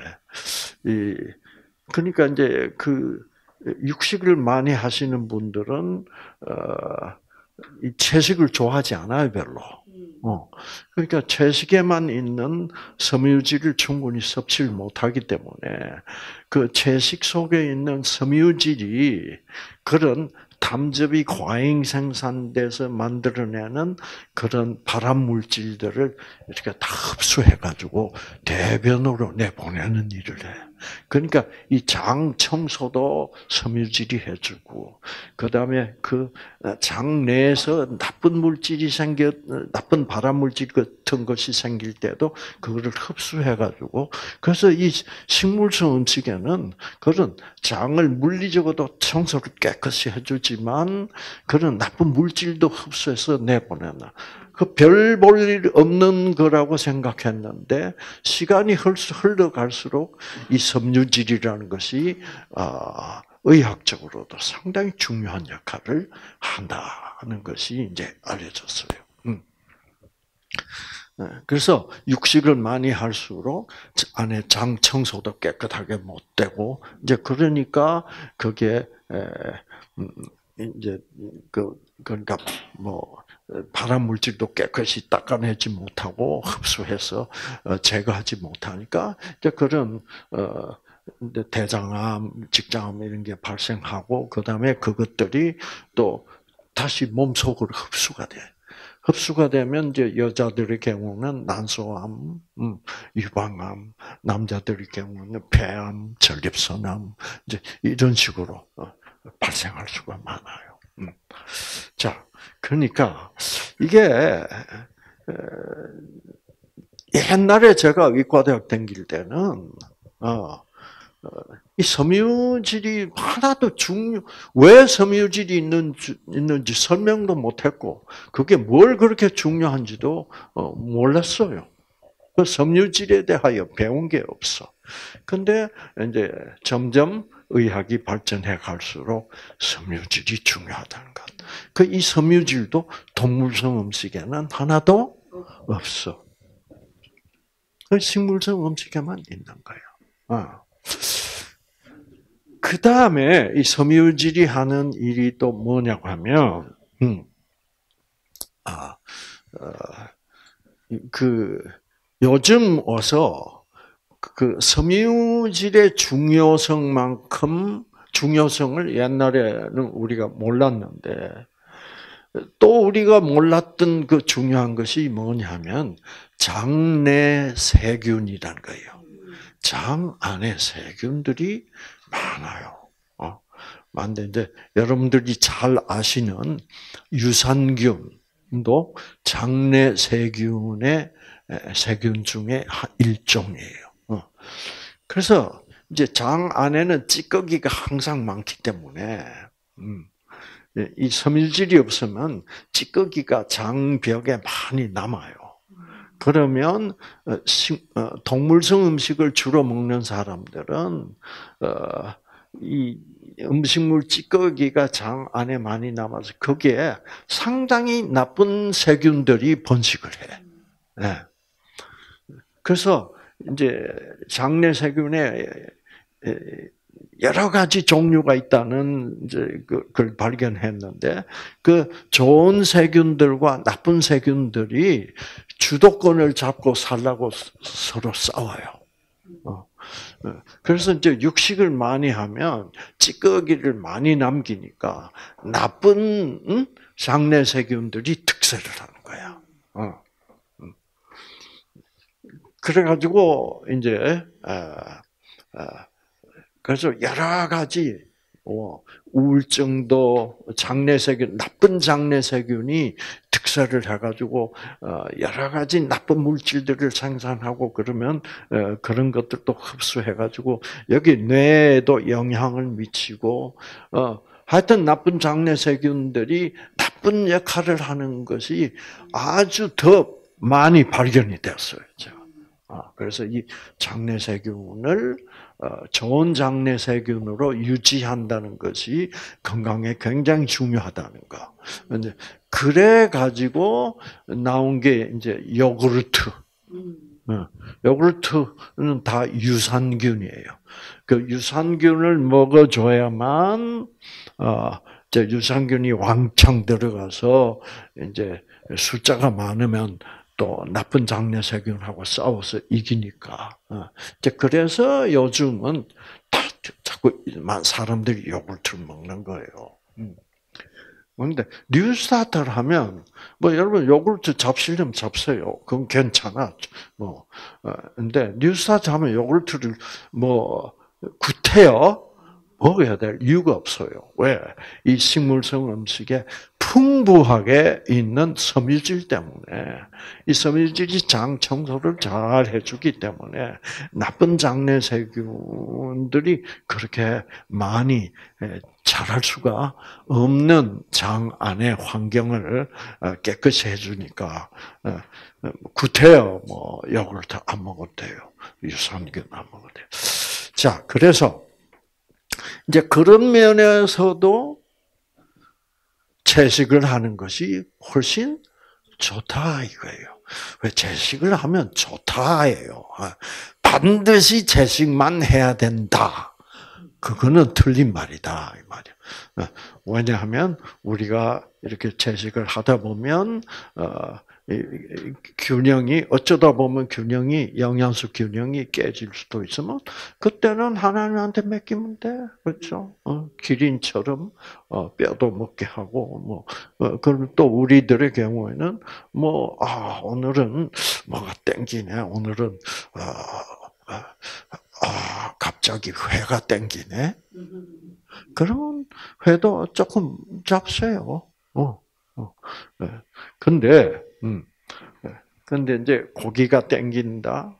그러니까 이제 그 육식을 많이 하시는 분들은 이 채식을 좋아하지 않아요, 별로. 그러니까 채식에만 있는 섬유질을 충분히 섭취를 못하기 때문에 그 채식 속에 있는 섬유질이 그런 담즙이 과잉 생산돼서 만들어내는 그런 발암 물질들을 이렇게 다 흡수해가지고 대변으로 내보내는 일을 해. 그러니까 이 장 청소도 섬유질이 해주고, 그 다음에 그 장 내에서 나쁜 발암 물질 같은 것이 생길 때도 그거를 흡수해가지고, 그래서 이 식물성 음식에는 그런 장을 물리적으로도 청소를 깨끗이 해주지만 그런 나쁜 물질도 흡수해서 내보내는. 그 별 볼 일 없는 거라고 생각했는데 시간이 흘러갈수록 이 섬유질이라는 것이 의학적으로도 상당히 중요한 역할을 한다는 것이 이제 알려졌어요. 그래서 육식을 많이 할수록 안에 장 청소도 깨끗하게 못 되고 이제 그러니까 그게 이제 그러니까 뭐 발암 물질도 깨끗이 닦아내지 못하고 흡수해서 제거하지 못하니까 이제 그런 대장암, 직장암 이런 게 발생하고 그 다음에 그것들이 또 다시 몸 속으로 흡수가 돼. 흡수가 되면 이제 여자들의 경우는 난소암, 유방암, 남자들의 경우는 폐암, 전립선암 이제 이런 식으로 발생할 수가 많아요. 자, 그러니까 이게 옛날에 제가 의과대학 다닐 때는 이 섬유질이 하나도 왜 섬유질이 있는지 설명도 못했고 그게 뭘 그렇게 중요한지도 몰랐어요. 그 섬유질에 대하여 배운 게 없어. 근데 이제 점점 의학이 발전해 갈수록 섬유질이 중요하다는 것. 이 섬유질도 동물성 음식에는 하나도 없어. 식물성 음식에만 있는 거예요. 그 다음에 이 섬유질이 하는 일이 또 뭐냐고 하면, 요즘 와서 그 섬유질의 중요성을 옛날에는 우리가 몰랐는데, 또 우리가 몰랐던 그 중요한 것이 뭐냐면 장내 세균이라는 거예요. 장 안에 세균들이 많아요. 많은데 여러분들이 잘 아시는 유산균도 장내 세균의 세균 중에 일종이에요. 그래서 이제 장 안에는 찌꺼기가 항상 많기 때문에 이 섬유질이 없으면 찌꺼기가 장벽에 많이 남아요. 그러면 동물성 음식을 주로 먹는 사람들은 이 음식물 찌꺼기가 장 안에 많이 남아서 거기에 상당히 나쁜 세균들이 번식을 해. 네. 그래서 이제 장내 세균에 여러 가지 종류가 있다는 이제 그걸 발견했는데 그 좋은 세균들과 나쁜 세균들이 주도권을 잡고 살라고 서로 싸워요. 그래서 이제 육식을 많이 하면 찌꺼기를 많이 남기니까 나쁜 장내 세균들이 특세를 하는 거야. 그래가지고 이제 그래서 여러 가지 우울증도 장내세균, 나쁜 장내세균이 특세를 해가지고 여러 가지 나쁜 물질들을 생산하고 그러면 그런 것들도 흡수해가지고 여기 뇌에도 영향을 미치고 하여튼 나쁜 장내세균들이 나쁜 역할을 하는 것이 아주 더 많이 발견이 되었어요. 그래서 이 장내세균을 좋은 장내세균으로 유지한다는 것이 건강에 굉장히 중요하다는 거. 그래 가지고 나온 게 이제 요구르트. 요구르트는 다 유산균이에요. 그 유산균을 먹어줘야만 유산균이 왕창 들어가서 이제 숫자가 많으면 또 나쁜 장내세균하고 싸워서 이기니까. 그래서 요즘은 다 자꾸 사람들이 요구르트를 먹는 거예요. 그런데 뉴스타트를 하면 뭐 여러분 요구르트 잡수려면 잡세요. 그건 괜찮아. 근데 뉴스타트 하면 요구르트를 구태여 먹어야 될 이유가 없어요. 왜? 이 식물성 음식에 풍부하게 있는 섬유질 때문에 이 섬유질이 장 청소를 잘 해주기 때문에 나쁜 장내 세균들이 그렇게 많이 자랄 수가 없는 장 안의 환경을 깨끗이 해주니까 구태여 요구르트 안 먹어도 돼요. 유산균 안 먹어도 돼요. 자, 그래서 이제 그런 면에서도 채식을 하는 것이 훨씬 좋다 이거예요. 왜 채식을 하면 좋다예요. 반드시 채식만 해야 된다. 그거는 틀린 말이다 이 말이야. 왜냐하면 우리가 이렇게 채식을 하다 보면 균형이 어쩌다 보면 영양소 균형이 깨질 수도 있으면 그때는 하나님한테 맡기면 돼, 그렇죠? 기린처럼 뼈도 먹게 하고 그럼 또 우리들의 경우에는 오늘은 뭐가 땡기네, 오늘은 갑자기 회가 땡기네. 그러면 회도 조금 잡세요. 근데 이제 고기가 땡긴다.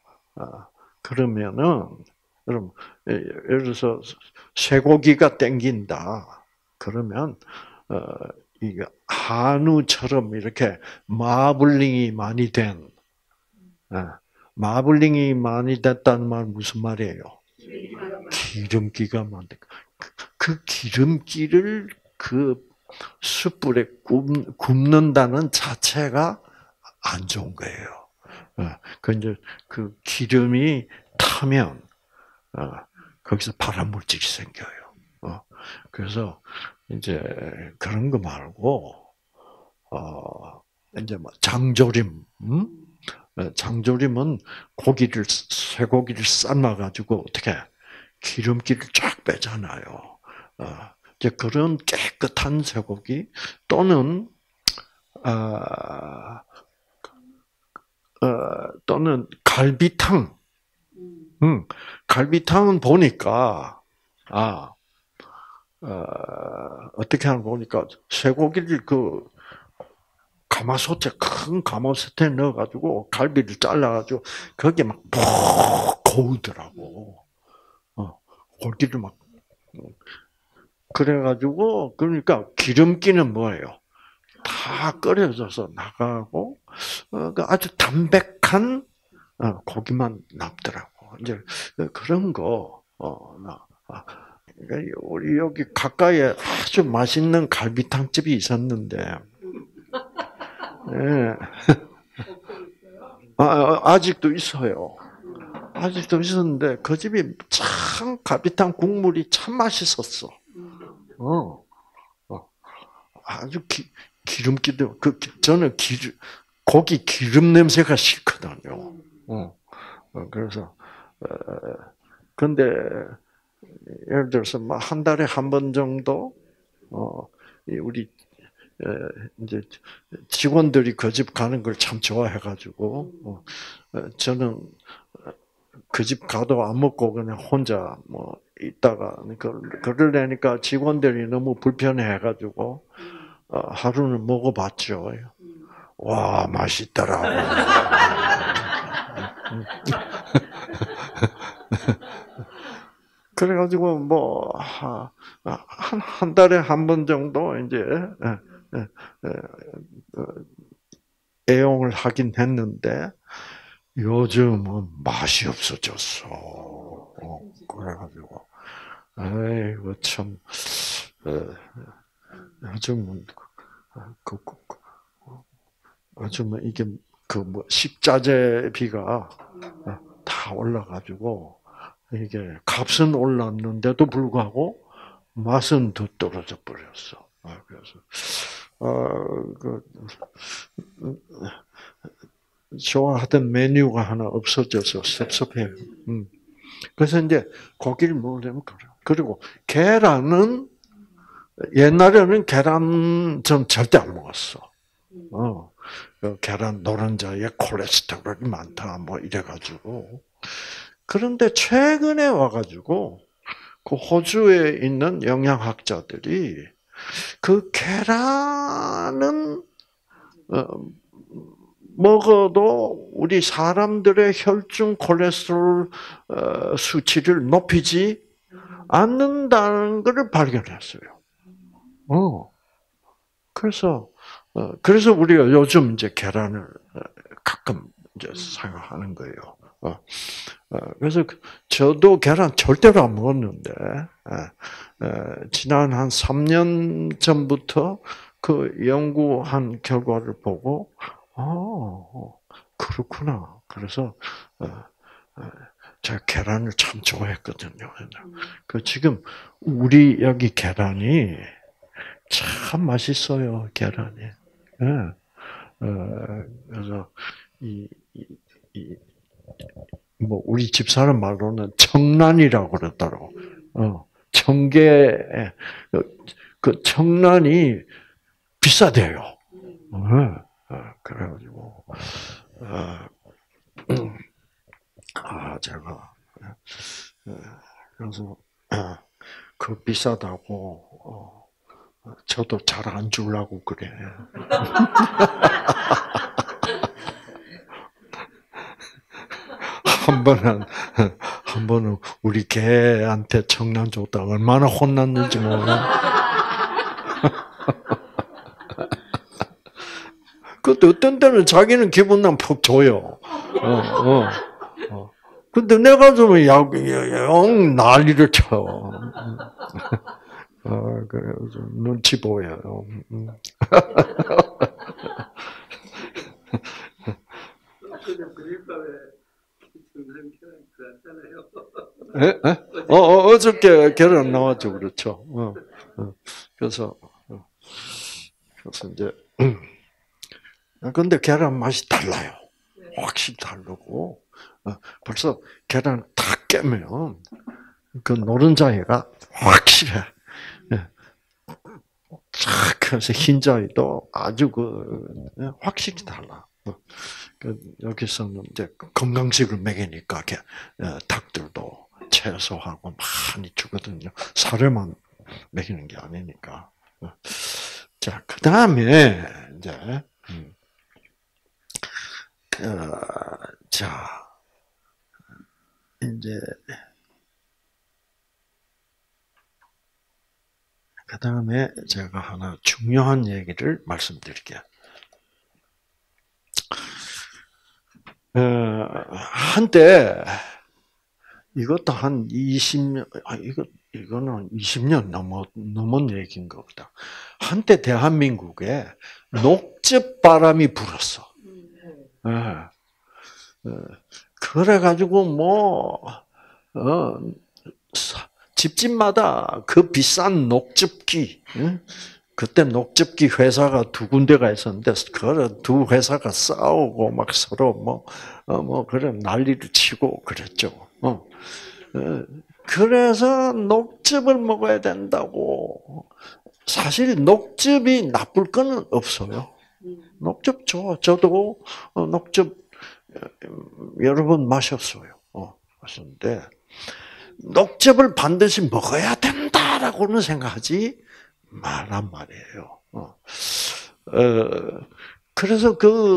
그러면은 예를 들어서 쇠고기가 땡긴다. 그러면 이게 한우처럼 이렇게 마블링이 많이 된 마블링이 많이 됐다는 말 무슨 말이에요? 기름기가 많다. 그 기름기를 그 숯불에 굽는다는 자체가 안 좋은 거예요. 그 기름이 타면 거기서 발암물질이 생겨요. 그래서 이제 그런 거 말고 이제 장조림, 장조림은 쇠고기를 삶아 가지고 어떻게 기름기를 쫙 빼잖아요. 이제 그런 깨끗한 쇠고기 또는 또는 갈비탕. 갈비탕은 보니까 어떻게 하는 보니까 쇠고기를 그 가마솥에 큰 가마솥에 넣어가지고 갈비를 잘라가지고 거기에 막 푹 고우더라고. 고기를 막 그래가지고 그러니까 기름기는 뭐예요? 다 끓여져서 나가고 아주 담백한 고기만 남더라고. 이제 그런 거 그러니까 우리 여기 가까이에 아주 맛있는 갈비탕집이 있었는데, 예. 아직도 있어요. 아직도 있었는데 그 집이 참 갈비탕 국물이 참 맛있었어. 아주 기름기도 저는 고기 기름 냄새가 싫거든요. 그래서 근데 예를 들어서 한 달에 한 번 정도 우리 이제 직원들이 그 집 가는 걸 참 좋아해가지고 저는 그 집 가도 안 먹고 그냥 혼자 있다가 그러려니까 직원들이 너무 불편해가지고 하루는 먹어봤죠. 와, 맛있더라고. 그래가지고 한 달에 한 번 정도 이제 애용을 하긴 했는데 요즘은 맛이 없어졌어. 그래가지고 아이고 참 요즘은 요즘은 이게 식자재비가 다 올라가지고 이게 값은 올랐는데도 불구하고 맛은 더 떨어져 버렸어. 그래서 좋아하던 메뉴가 하나 없어져서 섭섭해요. 그래서 이제 고기를 먹으려면 그래요. 그리고 계란은 옛날에는 계란 전 절대 안 먹었어. 계란 노른자에 콜레스테롤이 많다 이래가지고. 그런데 최근에 와가지고 그 호주에 있는 영양학자들이 그 계란은 먹어도 우리 사람들의 혈중 콜레스테롤 수치를 높이지 않는다는 것을 발견했어요. 그래서 우리가 요즘 이제 계란을 가끔 이제 사용하는 거예요. 그래서 저도 계란 절대로 안 먹었는데 지난 한 3년 전부터 그 연구한 결과를 보고 그렇구나. 그래서 제가 계란을 참 좋아했거든요. 지금 우리 여기 계란이 참 맛있어요. 계란이. 그래서 우리 집사람 말로는 청란이라고 그러더라고. 청계 그 청란이 비싸대요. 그래가지고 제가 그래서 그 비싸다고 저도 잘 안 주려고 그래. 한 번은 우리 개한테 청란 줬다 얼마나 혼났는지 몰라. 그것도 어떤 때는 자기는 기분 나면 푹 줘요. 근데 내가 좀 영 난리를 쳐. 그래 눈치 보여요. 어저께 계란 나왔죠, 그렇죠. 그래서 이제 근데 계란 맛이 달라요. 확실히 다르고 벌써 계란 다 깨면 그 노른자회가 확실해. 그래서 흰자위도 아주 확실히 달라. 여기서는 이제 건강식을 먹이니까 닭들도 채소하고 많이 주거든요. 사료만 먹이는 게 아니니까. 자, 그 다음에 이제 자 이제 그 다음에 제가 하나 중요한 얘기를 말씀드릴게요. 한때 이것도 한 20년, 이거는 20년 넘은 얘기인 겁니다. 한때 대한민국에 녹즙바람이 불었어. 그래가지고 집집마다 그 비싼 녹즙기, 그때 녹즙기 회사가 두 군데가 있었는데, 그 두 회사가 싸우고 막 서로 그래 난리를 치고 그랬죠. 그래서 녹즙을 먹어야 된다고. 사실 녹즙이 나쁠 거는 없어요. 녹즙 저도 녹즙 여러 번 마셨어요. 마셨는데 녹즙을 반드시 먹어야 된다라고는 생각하지 말란 말이에요. 그래서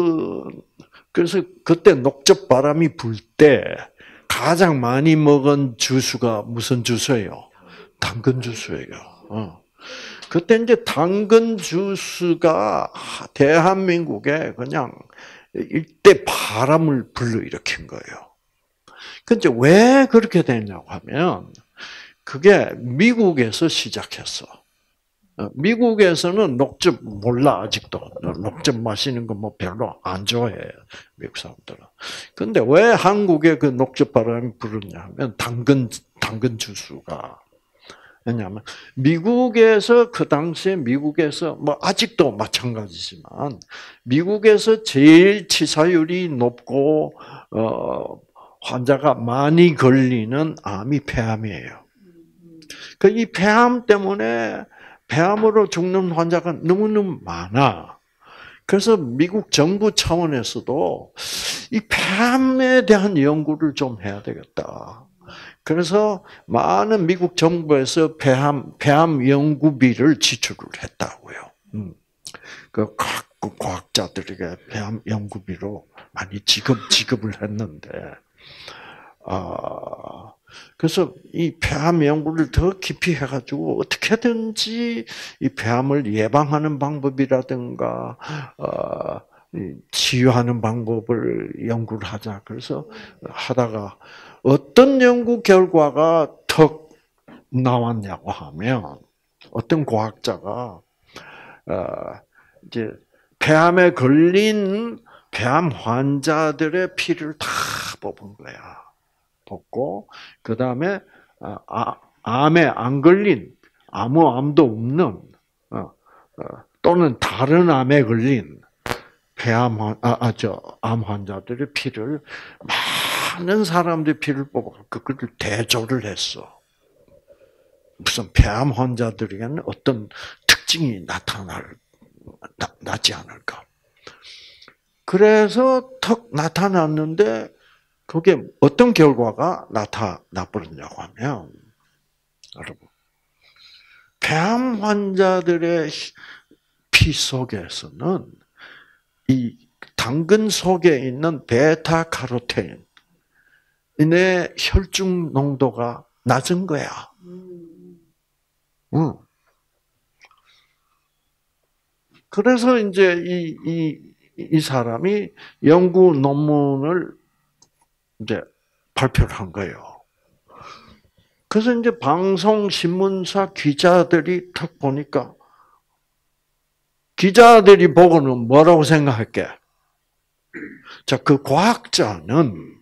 그때 녹즙 바람이 불 때 가장 많이 먹은 주스가 무슨 주스예요? 당근 주스예요. 그때 이제 당근 주스가 대한민국에 그냥 일대 바람을 불러일으킨 거예요. 근데 왜 그렇게 됐냐고 하면 그게 미국에서 시작했어. 미국에서는 녹즙 몰라 아직도. 녹즙 마시는 거 별로 안 좋아해요. 미국 사람들은. 근데 왜 한국에 그 녹즙 바람이 불었냐 하면 당근 주스가. 왜냐하면 미국에서 그 당시에 미국에서 아직도 마찬가지지만 미국에서 제일 치사율이 높고 환자가 많이 걸리는 암이 폐암이에요. 이 폐암 때문에 폐암으로 죽는 환자가 너무너무 많아. 그래서 미국 정부 차원에서도 이 폐암에 대한 연구를 좀 해야 되겠다. 그래서 많은 미국 정부에서 폐암 연구비를 지출을 했다고요. 그 과학자들에게 폐암 연구비로 많이 지급을 했는데, 그래서 이 폐암 연구를 더 깊이 해가지고 어떻게든지 이 폐암을 예방하는 방법이라든가 치유하는 방법을 연구를 하자. 그래서 하다가 어떤 연구 결과가 턱 나왔냐고 하면 어떤 과학자가 이제 폐암에 걸린 폐암 환자들의 피를 다 뽑은 거야. 뽑고 그 다음에 암에 안 걸린 아무 암도 없는 또는 다른 암에 걸린 암 환자들의 피를 많은 사람들의 피를 뽑아 그걸 대조를 했어. 무슨 폐암 환자들에게는 어떤 특징이 나지 않을까. 그래서 턱 나타났는데 그게 어떤 결과가 나버렸냐고 하면, 여러분, 폐암 환자들의 피 속에서는 이 당근 속에 있는 베타카로틴의 혈중 농도가 낮은 거야. 그래서 이제 이 사람이 연구 논문을 이제 발표를 한 거예요. 그래서 이제 방송 신문사 기자들이 딱 보니까 기자들이 보고는 뭐라고 생각할게? 자, 그 과학자는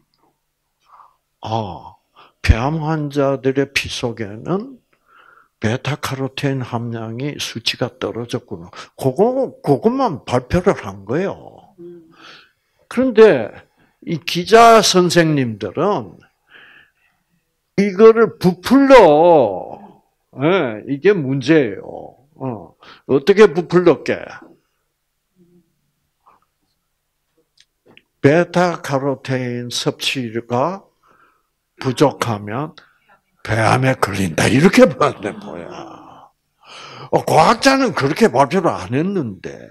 폐암 환자들의 피 속에는 베타카로틴 함량이 수치가 떨어졌구나. 그것만 발표를 한 거예요. 그런데 이 기자 선생님들은 이거를 부풀러, 이게 문제예요. 어떻게 부풀렸게? 베타카로테인 섭취가 부족하면 폐암에 걸린다. 이렇게 말하는 거야. 과학자는 그렇게 발표를 안 했는데.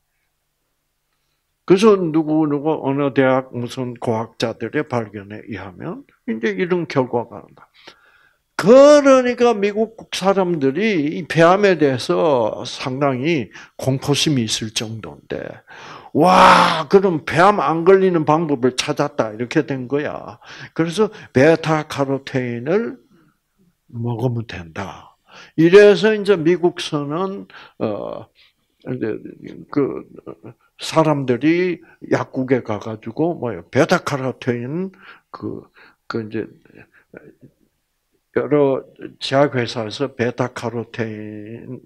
그래서 누구 어느 대학 무슨 과학자들의 발견에 의하면 이제 이런 결과가 난다. 그러니까 미국 사람들이 이 폐암에 대해서 상당히 공포심이 있을 정도인데, 와, 그럼 폐암 안 걸리는 방법을 찾았다. 이렇게 된 거야. 그래서 베타카로테인을 먹으면 된다. 이래서 이제 미국서는, 이제 그, 사람들이 약국에 가가지고, 베타카로테인, 이제, 여러 제약회사에서 베타카로테인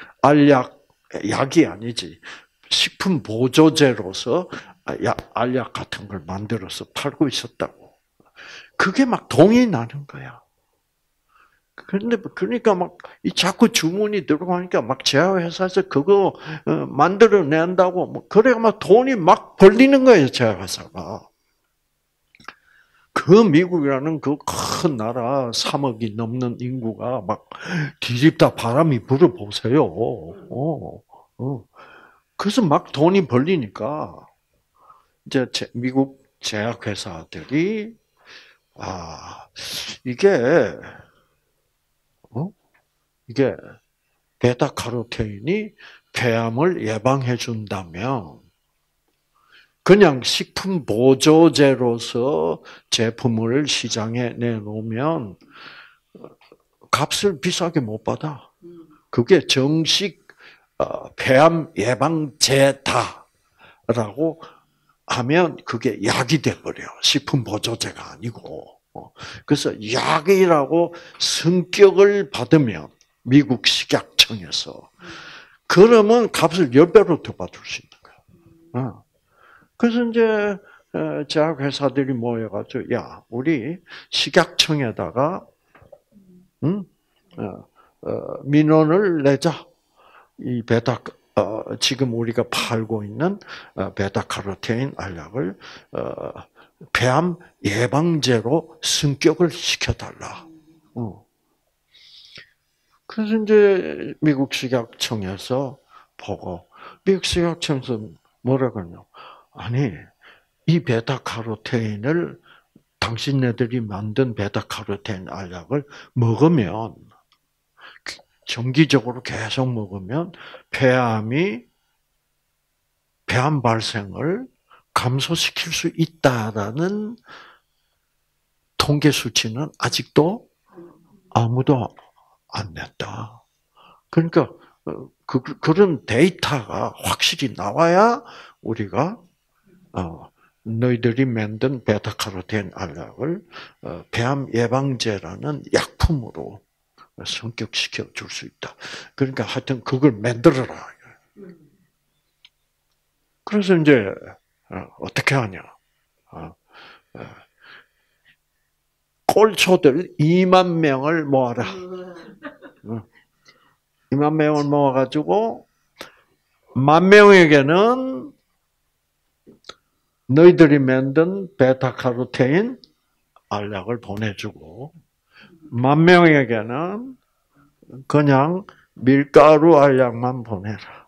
약이 아니지. 식품 보조제로서 알약 같은 걸 만들어서 팔고 있었다고. 그게 막 돈이 나는 거야. 그런데 그러니까 막 자꾸 주문이 들어가니까 막 제약회사에서 그거 만들어낸다고 그래가 막 돈이 막 벌리는 거예요, 제약회사가. 그 미국이라는 그 큰 나라 3억이 넘는 인구가 막 뒤집다 바람이 불어 보세요. 그래서 막 돈이 벌리니까 이제 미국 제약회사들이 이게 이게 베타카로테인이 폐암을 예방해 준다면 그냥 식품 보조제로서 제품을 시장에 내놓으면 값을 비싸게 못 받아. 그게 정식 폐암 예방제다라고 하면 그게 약이 돼버려. 식품 보조제가 아니고. 그래서 약이라고 성격을 받으면 미국 식약청에서 그러면 값을 10배로 더 받을 수 있는 거야. 그래서 이제 제약회사들이 모여가지고 우리 식약청에다가 민원을 내자. 이 지금 우리가 팔고 있는 베타카로테인 알약을 폐암 예방제로 승격을 시켜달라. 그래서 이제 미국 식약청에서 보고 미국 식약청에서 뭐라고 하냐? 아니, 이 베타카로테인을 당신네들이 만든 베타카로테인 알약을 먹으면 정기적으로 계속 먹으면 폐암 발생을 감소시킬 수 있다라는 통계 수치는 아직도 아무도 안 냈다. 그러니까 그런 데이터가 확실히 나와야 우리가 너희들이 만든 베타카로테인 알약을 폐암 예방제라는 약품으로 성격시켜 줄 수 있다. 그러니까 하여튼 그걸 만들어라. 그래서 이제 어떻게 하냐? 꼴초들 2만 명을 모아라. 2만 명을 모아가지고 10,000명에게는 너희들이 만든 베타카로테인 알약을 보내주고 10,000명에게는 그냥 밀가루 알약만 보내라.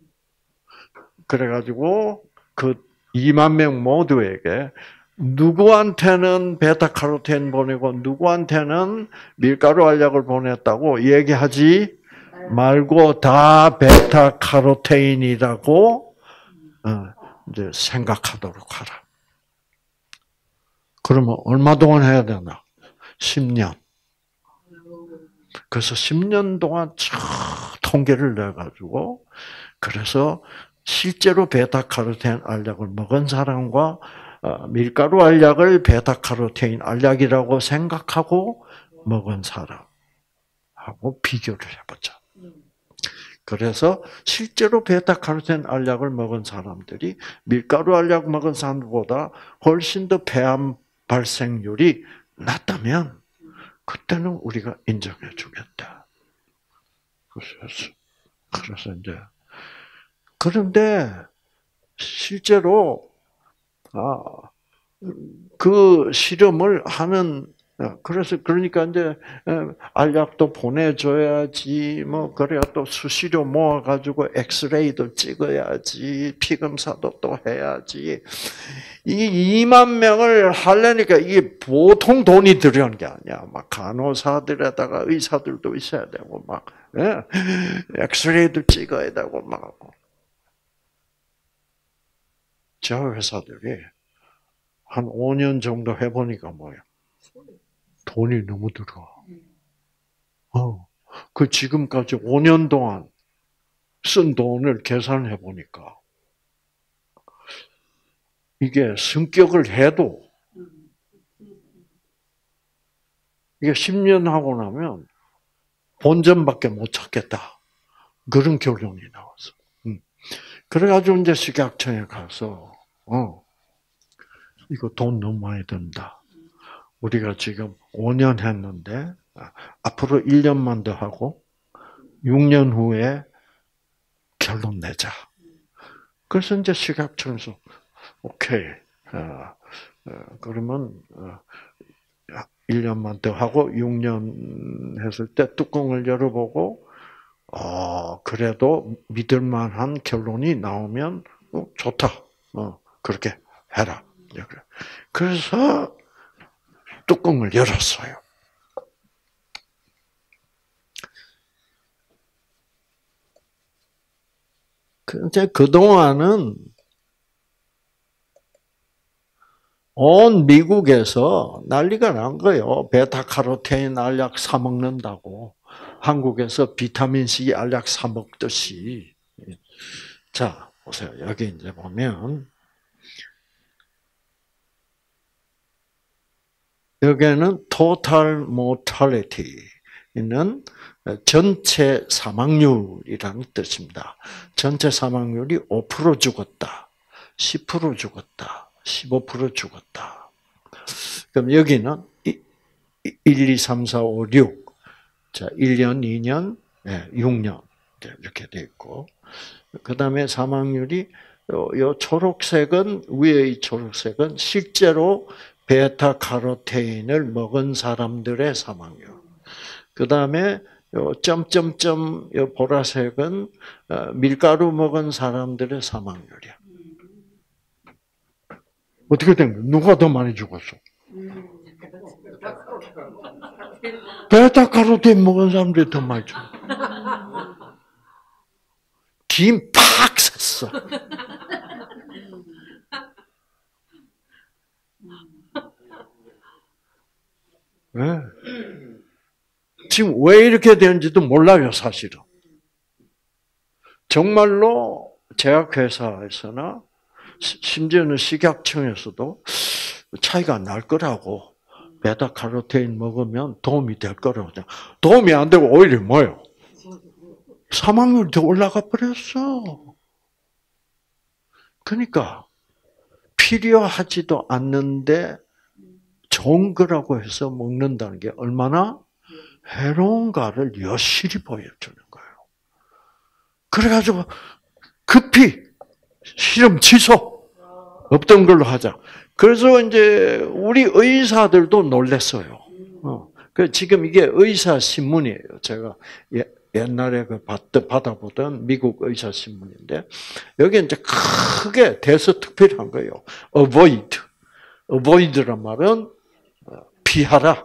그래가지고 그 2만 명 모두에게 누구한테는 베타카로테인 보내고 누구한테는 밀가루 알약을 보냈다고 얘기하지 말고 다 베타카로테인이라고 이제 생각하도록 하라. 그러면 얼마 동안 해야 되나? 10년. 그래서 10년 동안 통계를 내가지고 그래서 실제로 베타카로테인 알약을 먹은 사람과 밀가루 알약을 베타카로테인 알약이라고 생각하고 먹은 사람하고 비교를 해보자. 그래서 실제로 베타카로테인 알약을 먹은 사람들이 밀가루 알약 먹은 사람보다 훨씬 더 폐암 발생률이 낮다면 그때는 우리가 인정해 주겠다. 그래서 그래서 이제 그런데 실제로 그 실험을 하는 그래서 그러니까 이제 알약도 보내줘야지 뭐 그래야 또 수시료 모아가지고 엑스레이도 찍어야지 피검사도 또 해야지 이 2만 명을 하려니까 이게 보통 돈이 들어가는 게 아니야. 막 간호사들에다가 의사들도 있어야 되고 막 엑스레이도 찍어야 되고 막 저 회사들이 한 5년 정도 해보니까 뭐야? 돈이 너무 들어. 그 지금까지 5년 동안 쓴 돈을 계산해 보니까 이게 승격을 해도 이게 10년 하고 나면 본전밖에 못 찾겠다. 그런 결론이 나왔어. 그래가지고 이제 식약청에 가서 이거 돈 너무 많이 든다. 우리가 지금 5년 했는데 앞으로 1년만 더 하고 6년 후에 결론 내자. 그래서 이제 식약청에서 오케이. 그러면 1년만 더 하고 6년 했을 때 뚜껑을 열어보고 그래도 믿을 만한 결론이 나오면 좋다. 그렇게 해라. 그래서 뚜껑을 열었어요. 근데 그동안은 온 미국에서 난리가 난 거예요. 베타카로테인 알약 사 먹는다고. 한국에서 비타민C 알약 사 먹듯이. 자, 보세요. 여기 이제 보면 여기는 total mortality는 전체 사망률이라는 뜻입니다. 전체 사망률이 5% 죽었다, 10% 죽었다, 15% 죽었다. 그럼 여기는 1, 2, 3, 4, 5, 6. 자, 1년, 2년, 6년. 이렇게 돼 있고. 그 다음에 사망률이, 요 초록색은, 위의 초록색은 실제로 베타카로테인을 먹은 사람들의 사망률. 그 다음에 요 점점점 요 보라색은 밀가루 먹은 사람들의 사망률이야. 어떻게 된 거야? 누가 더 많이 죽었어? 베타카로테인 먹은 사람들이 더 많이 죽었어. 김 팍 샜어. 네. 지금 왜 이렇게 되는지도 몰라요, 사실은. 정말로 제약회사에서나 심지어는 식약청에서도 차이가 날 거라고 베타카로테인 먹으면 도움이 될 거라고. 도움이 안 되고 오히려 뭐예요? 사망률이 더 올라가 버렸어. 그러니까 필요하지도 않는데 좋은 거라고 해서 먹는다는 게 얼마나 해로운가를 여실히 보여주는 거예요. 그래가지고 급히 실험 취소, 없던 걸로 하자. 그래서 이제 우리 의사들도 놀랐어요. 지금 이게 의사 신문이에요. 제가 옛날에 받아보던 미국 의사 신문인데 여기 이제 크게 대서특필한 거예요. avoid란 말은 피하라.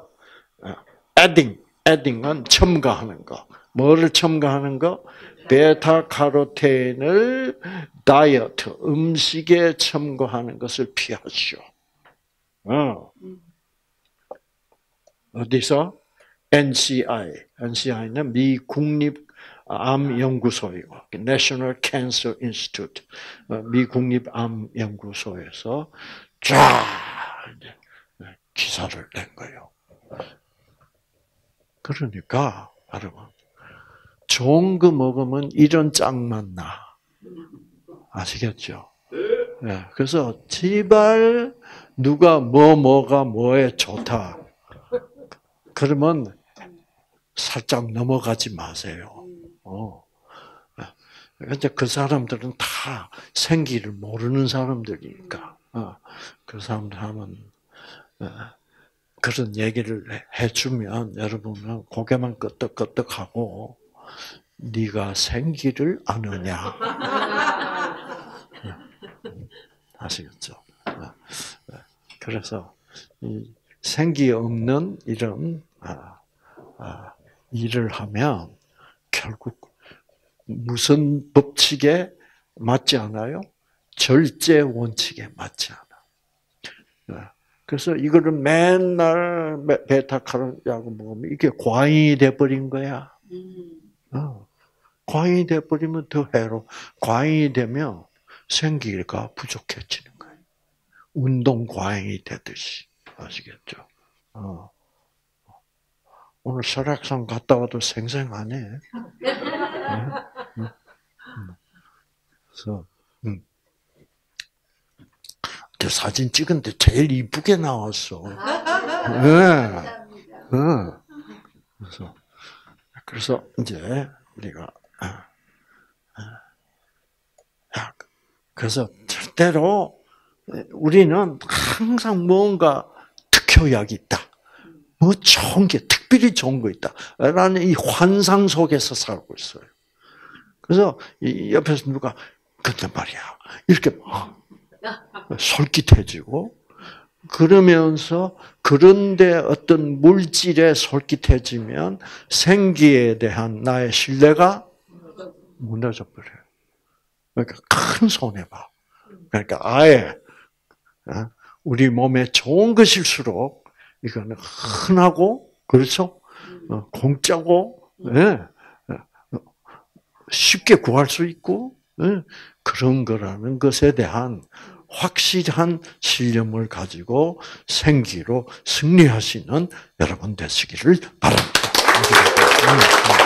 adding은 첨가하는 거. 뭐를 첨가하는 거? 베타카로테인을 다이어트, 음식에 첨가하는 것을 피하시오. 어디서? NCI는 미 국립암연구소이고, National Cancer Institute, 미 국립암연구소에서 쫙 기사를 낸 거예요. 그러니까 여러분, 좋은 거 먹으면 이런 짱만 나. 아시겠죠? 네, 그래서 제발 누가 뭐가 뭐에 좋다. 그러면 살짝 넘어가지 마세요. 이제 그 사람들은 다 생기를 모르는 사람들이니까, 그 사람들 하면, 그런 얘기를 해주면 여러분은 고개만 끄덕끄덕하고 네가 생기를 아느냐. 아시겠죠? 그래서 이 생기 없는 이런 일을 하면 결국 무슨 법칙에 맞지 않아요? 절제 원칙에 맞지 않아. 그래서 이거를 맨날 베타카로틴하고 먹으면 이게 과잉이 돼버린 거야. 과잉이 돼버리면 더 해로. 과잉이 되면 생기가 부족해지는 거예요. 운동 과잉이 되듯이. 아시겠죠? 오늘 설악산 갔다 와도 생생하네. 그래서, 저 사진 찍은데 제일 이쁘게 나왔어. 그래서 이제 우리가 그래서 절대로 우리는 항상 뭔가 특효약이 있다. 뭐 좋은 게 특별히 좋은 거 있다. 라는 이 환상 속에서 살고 있어요. 그래서 이 옆에서 누가 근데 말이야 이렇게 솔깃해지고 그러면서 그런데 어떤 물질에 솔깃해지면 생기에 대한 나의 신뢰가 무너져 버려요. 그러니까 큰 손해 봐. 그러니까 아예 우리 몸에 좋은 것일수록 이거는 흔하고 그렇죠? 공짜고 쉽게 구할 수 있고 그런 거라는 것에 대한 확실한 신념을 가지고 생기로 승리하시는 여러분 되시기를 바랍니다.